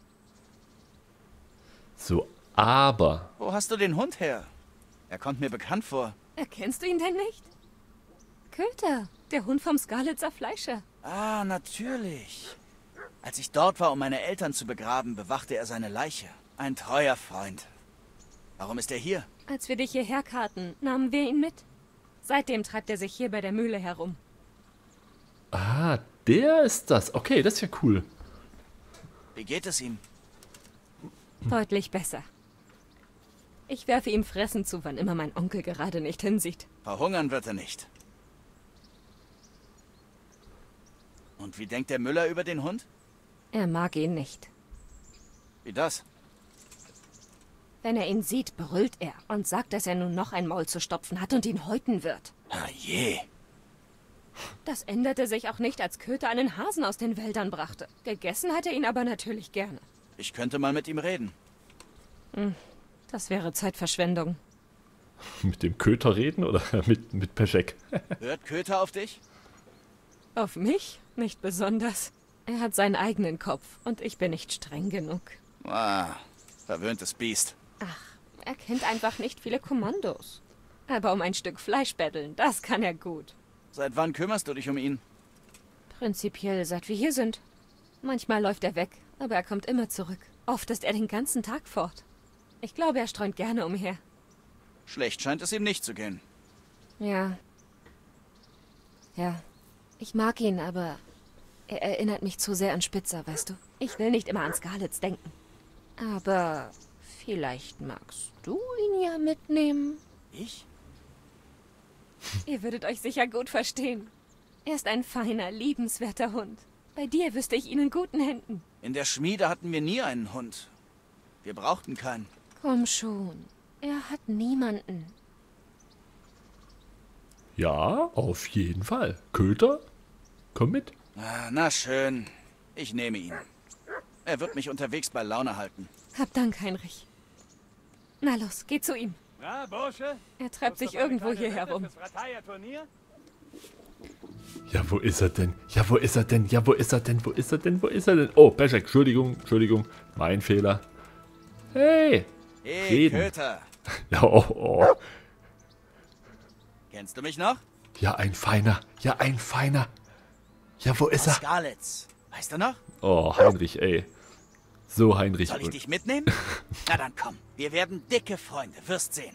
So, aber... Wo hast du den Hund her? Er kommt mir bekannt vor. Erkennst du ihn denn nicht? Köter, der Hund vom Skalitzer Fleischer. Ah, natürlich. Als ich dort war, um meine Eltern zu begraben, bewachte er seine Leiche. Ein treuer Freund. Warum ist er hier? Als wir dich hierher karten, nahmen wir ihn mit. Seitdem treibt er sich hier bei der Mühle herum. Ah, der ist das. Okay, das ist ja cool. Wie geht es ihm? Deutlich besser. Ich werfe ihm Fressen zu, wann immer mein Onkel gerade nicht hinsieht. Verhungern wird er nicht. Und wie denkt der Müller über den Hund? Er mag ihn nicht. Wie das? Wenn er ihn sieht, brüllt er und sagt, dass er nun noch ein Maul zu stopfen hat und ihn häuten wird. Ah je. Das änderte sich auch nicht, als Köter einen Hasen aus den Wäldern brachte. Gegessen hat er ihn aber natürlich gerne. Ich könnte mal mit ihm reden. Hm. Das wäre Zeitverschwendung. Mit dem Köter reden oder mit, mit Peschek? Hört Köter auf dich? Auf mich? Nicht besonders. Er hat seinen eigenen Kopf und ich bin nicht streng genug. Ah, verwöhntes Biest. Ach, er kennt einfach nicht viele Kommandos. Aber um ein Stück Fleisch betteln, das kann er gut. Seit wann kümmerst du dich um ihn? Prinzipiell seit wir hier sind. Manchmal läuft er weg, aber er kommt immer zurück. Oft ist er den ganzen Tag fort. Ich glaube, er streunt gerne umher. Schlecht scheint es ihm nicht zu gehen. Ja. Ja. Ich mag ihn, aber er erinnert mich zu sehr an Spitzer, weißt du? Ich will nicht immer an Scarlets denken. Aber vielleicht magst du ihn ja mitnehmen? Ich? Ihr würdet euch sicher gut verstehen. Er ist ein feiner, liebenswerter Hund. Bei dir wüsste ich ihn in guten Händen. In der Schmiede hatten wir nie einen Hund. Wir brauchten keinen. Komm schon. Er hat niemanden. Ja, auf jeden Fall. Köter, komm mit. Ah, na schön. Ich nehme ihn. Er wird mich unterwegs bei Laune halten. Hab Dank, Heinrich. Na los, geh zu ihm. Na, Bursche? Er treibt sich irgendwo hier herum. Ja, wo ist er denn? Ja, wo ist er denn? Ja, wo ist er denn? Wo ist er denn? Wo ist er denn? Oh, Peschek, Entschuldigung, Entschuldigung. Mein Fehler. Hey! Hey, Reden. Köter. Ja, oh, oh. Kennst du mich noch? Ja, ein Feiner. Ja, ein Feiner. Ja, wo ist er? Scarlets. Weißt du noch? Oh, Heinrich, ey. So, Heinrich. Soll ich dich mitnehmen? Na dann komm. Wir werden dicke Freunde. Wirst sehen.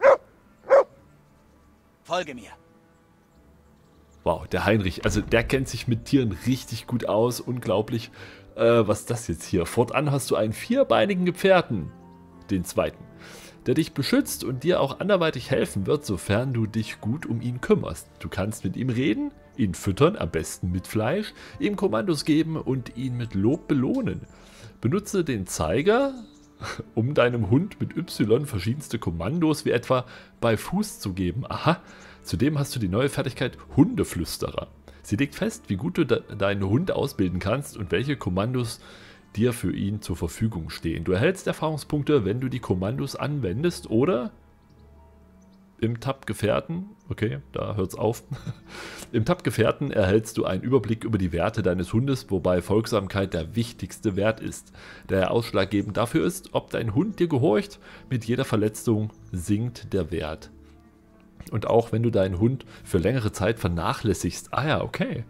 Folge mir. Wow, der Heinrich, also der kennt sich mit Tieren richtig gut aus. Unglaublich. Äh, was ist das jetzt hier? Fortan hast du einen vierbeinigen Gefährten. Den zweiten. Der dich beschützt und dir auch anderweitig helfen wird, sofern du dich gut um ihn kümmerst. Du kannst mit ihm reden, ihn füttern, am besten mit Fleisch, ihm Kommandos geben und ihn mit Lob belohnen. Benutze den Zeiger, um deinem Hund mit Y verschiedenste Kommandos wie etwa bei Fuß zu geben. Aha, zudem hast du die neue Fertigkeit Hundeflüsterer. Sie legt fest, wie gut du de deinen Hund ausbilden kannst und welche Kommandos dir für ihn zur Verfügung stehen. Du erhältst Erfahrungspunkte, wenn du die Kommandos anwendest oder im Tab Gefährten, okay, da hört's auf. Im Tab Gefährten erhältst du einen Überblick über die Werte deines Hundes, wobei Folgsamkeit der wichtigste Wert ist, der ausschlaggebend dafür ist, ob dein Hund dir gehorcht. Mit jeder Verletzung sinkt der Wert. Und auch wenn du deinen Hund für längere Zeit vernachlässigst. Ah ja, okay.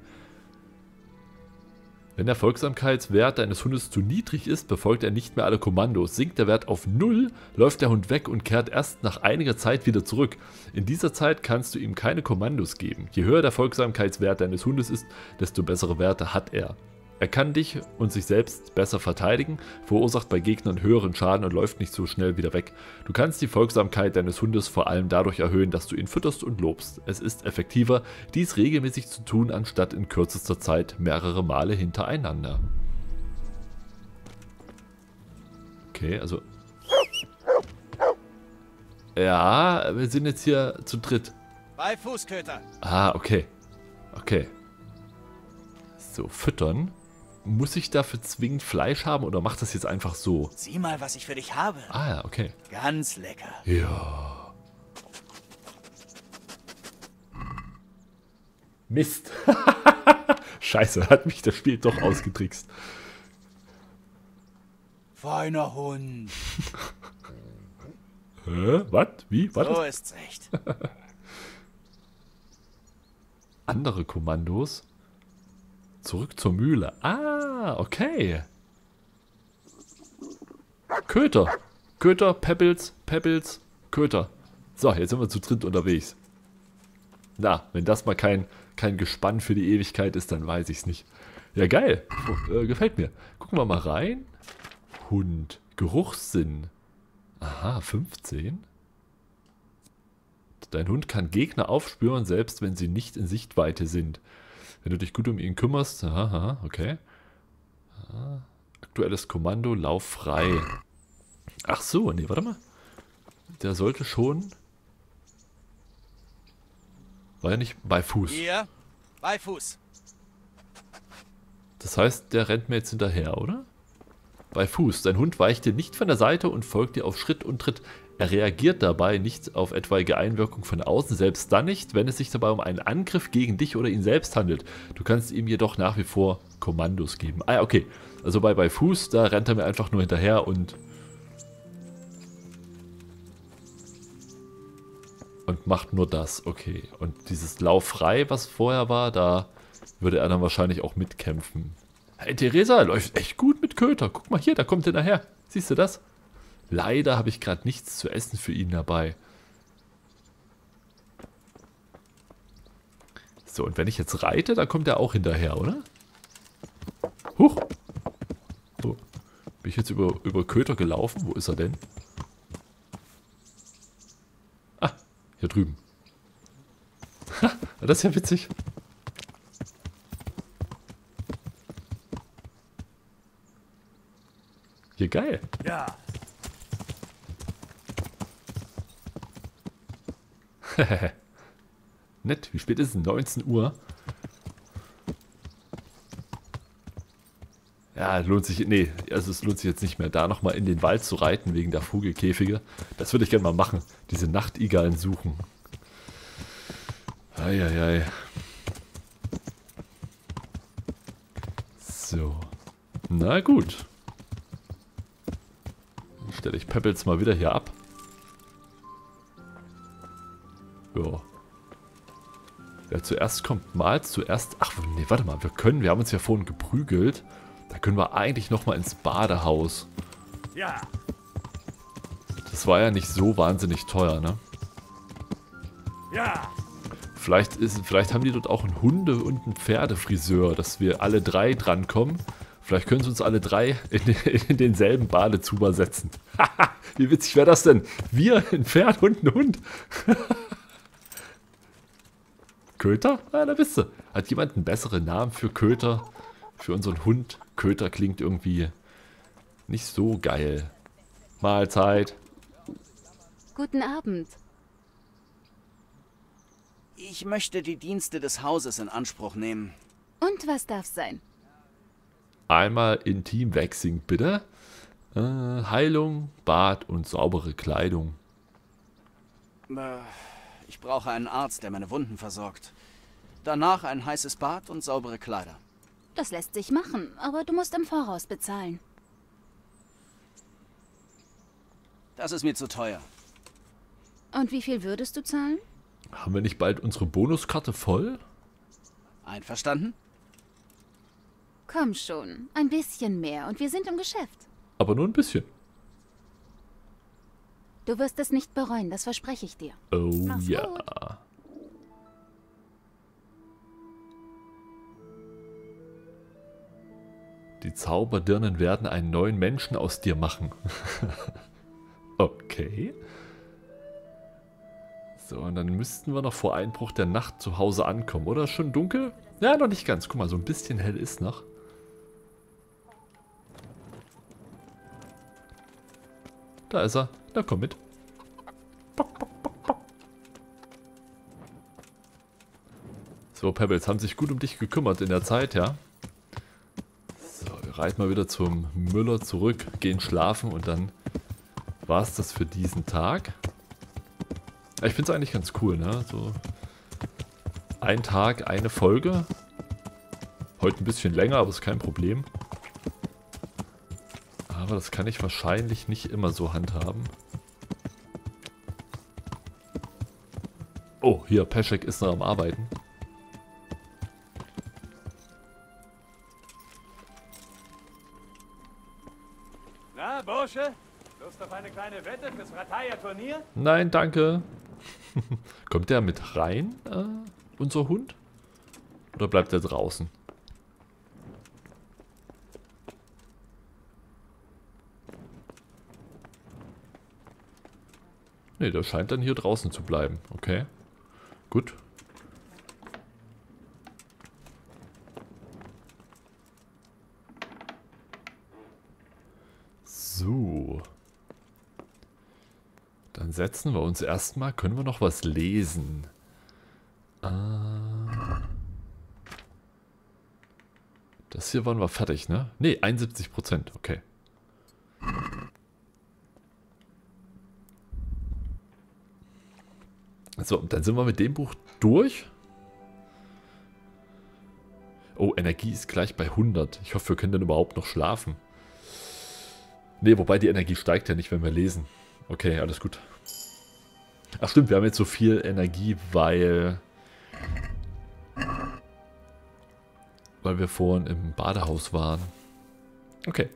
Wenn der Folgsamkeitswert deines Hundes zu niedrig ist, befolgt er nicht mehr alle Kommandos. Sinkt der Wert auf null, läuft der Hund weg und kehrt erst nach einiger Zeit wieder zurück. In dieser Zeit kannst du ihm keine Kommandos geben. Je höher der Folgsamkeitswert deines Hundes ist, desto bessere Werte hat er. Er kann dich und sich selbst besser verteidigen, verursacht bei Gegnern höheren Schaden und läuft nicht so schnell wieder weg. Du kannst die Folgsamkeit deines Hundes vor allem dadurch erhöhen, dass du ihn fütterst und lobst. Es ist effektiver, dies regelmäßig zu tun, anstatt in kürzester Zeit mehrere Male hintereinander. Okay, also... Ja, wir sind jetzt hier zu dritt. Bei Fußköter. Ah, okay. Okay. So, füttern. Muss ich dafür zwingend Fleisch haben oder macht das jetzt einfach so? Sieh mal, was ich für dich habe. Ah ja, okay. Ganz lecker. Ja. Mist. Scheiße, hat mich das Spiel doch ausgetrickst. Feiner Hund. Hä? Was? Wie? Was? So ist's echt. Andere Kommandos. Zurück zur Mühle. Ah, okay. Köter. Köter, Pebbles, Pebbles, Köter. So, jetzt sind wir zu dritt unterwegs. Na, wenn das mal kein, kein Gespann für die Ewigkeit ist, dann weiß ich es nicht. Ja, geil. Oh, äh, gefällt mir. Gucken wir mal rein. Hund. Geruchssinn. Aha, fünfzehn. Dein Hund kann Gegner aufspüren, selbst wenn sie nicht in Sichtweite sind. Wenn du dich gut um ihn kümmerst. Aha, okay. Ah, aktuelles Kommando, lauf frei. Ach so, nee, warte mal. Der sollte schon... War ja nicht bei Fuß. Hier, bei Fuß. Das heißt, der rennt mir jetzt hinterher, oder? bei Fuß. Dein Hund weicht dir nicht von der Seite und folgt dir auf Schritt und Tritt. Er reagiert dabei nicht auf etwaige Einwirkung von außen, selbst dann nicht, wenn es sich dabei um einen Angriff gegen dich oder ihn selbst handelt. Du kannst ihm jedoch nach wie vor Kommandos geben. Ah, okay. Also bei, bei Fuß, da rennt er mir einfach nur hinterher und... Und macht nur das, okay. Und dieses Lauffrei, was vorher war, da würde er dann wahrscheinlich auch mitkämpfen. Hey, Theresa, läuft echt gut mit Köter. Guck mal hier, da kommt er nachher. Siehst du das? Leider habe ich gerade nichts zu essen für ihn dabei. So, und wenn ich jetzt reite, dann kommt er auch hinterher, oder? Huch! So, bin ich jetzt über, über Köter gelaufen? Wo ist er denn? Ah, hier drüben. Ha, das ist ja witzig. Hier, geil. Ja. Nett, wie spät ist es? neunzehn Uhr. Ja, lohnt sich, nee, also es lohnt sich jetzt nicht mehr, da nochmal in den Wald zu reiten, wegen der Vogelkäfige. Das würde ich gerne mal machen, diese Nachtigallen suchen. Eieiei. So. Na gut. Dann stelle ich Pebbles mal wieder hier ab. Ja. Wer zuerst kommt, malt zuerst... Ach, nee, warte mal, wir können, wir haben uns ja vorhin geprügelt. Da können wir eigentlich nochmal ins Badehaus. Ja. Das war ja nicht so wahnsinnig teuer, ne? Ja. Vielleicht, ist, vielleicht haben die dort auch einen Hunde- und einen Pferdefriseur, dass wir alle drei drankommen. Vielleicht können sie uns alle drei in, in denselben Badezuber setzen. Wie witzig wäre das denn? Wir, ein Pferd und ein Hund. Köter? Ah, da bist du. Hat jemand einen besseren Namen für Köter? Für unseren Hund? Köter klingt irgendwie nicht so geil. Mahlzeit. Guten Abend. Ich möchte die Dienste des Hauses in Anspruch nehmen. Und was darf sein? Einmal Intim-Waxing, bitte. Äh, Heilung, Bad und saubere Kleidung. Äh, ich brauche einen Arzt, der meine Wunden versorgt. Danach ein heißes Bad und saubere Kleider. Das lässt sich machen, aber du musst im Voraus bezahlen. Das ist mir zu teuer. Und wie viel würdest du zahlen? Haben wir nicht bald unsere Bonuskarte voll? Einverstanden? Komm schon, ein bisschen mehr und wir sind im Geschäft. Aber nur ein bisschen. Du wirst es nicht bereuen, das verspreche ich dir. Oh Mach's ja. gut. Die Zauberdirnen werden einen neuen Menschen aus dir machen. Okay. So, und dann müssten wir noch vor Einbruch der Nacht zu Hause ankommen, oder? Schon dunkel? Ja, noch nicht ganz. Guck mal, so ein bisschen hell ist noch. Da ist er. Na, komm mit. So, Pebbles, haben sich gut um dich gekümmert in der Zeit, ja? So, wir reiten mal wieder zum Müller zurück, gehen schlafen und dann war es das für diesen Tag. Ich finde es eigentlich ganz cool, ne? So ein Tag, eine Folge. Heute ein bisschen länger, aber ist kein Problem. Aber das kann ich wahrscheinlich nicht immer so handhaben. Oh, hier, Peschek ist noch am Arbeiten. Na, Bursche? Lust auf eine kleine Wette fürs Rataya-Turnier? Nein, danke. Kommt der mit rein, äh, unser Hund? Oder bleibt er draußen? Ne, der scheint dann hier draußen zu bleiben. Okay. Gut. So. Dann setzen wir uns erstmal. Können wir noch was lesen? Äh, das hier waren wir fertig, ne? Ne, einundsiebzig Prozent. Okay. So, dann sind wir mit dem Buch durch. Oh, Energie ist gleich bei hundert. Ich hoffe, wir können dann überhaupt noch schlafen. Ne, wobei die Energie steigt ja nicht, wenn wir lesen. Okay, alles gut. Ach stimmt, wir haben jetzt so viel Energie, weil... Weil wir vorhin im Badehaus waren. Okay.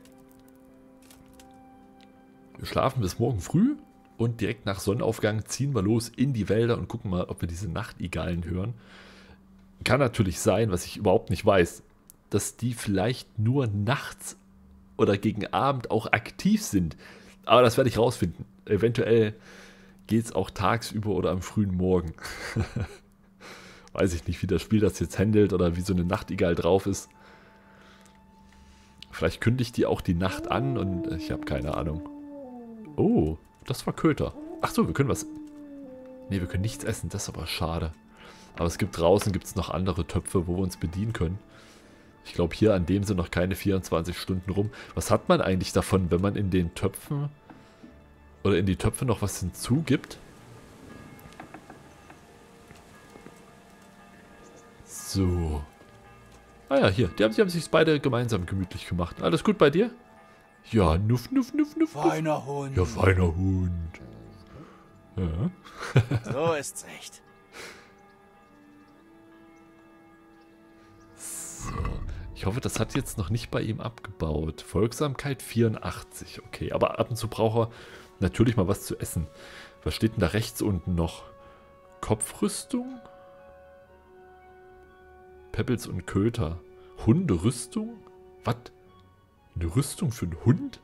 Wir schlafen bis morgen früh und direkt nach Sonnenaufgang ziehen wir los in die Wälder und gucken mal, ob wir diese Nachtigallen hören. Kann natürlich sein, was ich überhaupt nicht weiß, dass die vielleicht nur nachts oder gegen Abend auch aktiv sind. Aber das werde ich rausfinden. Eventuell geht es auch tagsüber oder am frühen Morgen. Weiß ich nicht, wie das Spiel das jetzt handelt oder wie so eine Nachtigall drauf ist. Vielleicht kündigt die auch die Nacht an und ich habe keine Ahnung. Oh, das war Köter. Ach so, wir können was... Ne, wir können nichts essen, das ist aber schade. Aber es gibt draußen gibt's noch andere Töpfe, wo wir uns bedienen können. Ich glaube, hier an dem sind noch keine vierundzwanzig Stunden rum. Was hat man eigentlich davon, wenn man in den Töpfen oder in die Töpfe noch was hinzugibt? So. Ah ja, hier. Die haben, die haben sich beide gemeinsam gemütlich gemacht. Alles gut bei dir? Ja, nuff, nuff, nuff, nuff. Feiner Hund. Ja, feiner Hund. Ja. So ist's recht. So. Ich hoffe, das hat jetzt noch nicht bei ihm abgebaut. Folgsamkeit vierundachtzig. Okay, aber ab und zu braucht er natürlich mal was zu essen. Was steht denn da rechts unten noch? Kopfrüstung? Pebbles und Köter. Hunderüstung? Was? Eine Rüstung für einen Hund?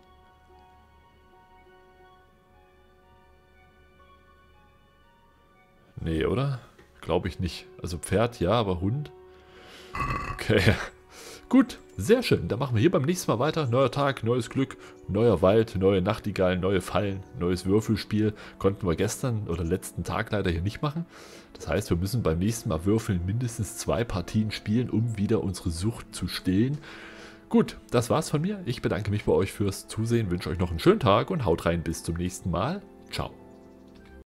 Nee, oder? Glaube ich nicht. Also Pferd ja, aber Hund? Okay. Gut, sehr schön. Dann machen wir hier beim nächsten Mal weiter. Neuer Tag, neues Glück, neuer Wald, neue Nachtigallen, neue Fallen, neues Würfelspiel. Konnten wir gestern oder letzten Tag leider hier nicht machen. Das heißt, wir müssen beim nächsten Mal würfeln mindestens zwei Partien spielen, um wieder unsere Sucht zu stillen. Gut, das war's von mir. Ich bedanke mich bei euch fürs Zusehen, wünsche euch noch einen schönen Tag und haut rein bis zum nächsten Mal. Ciao.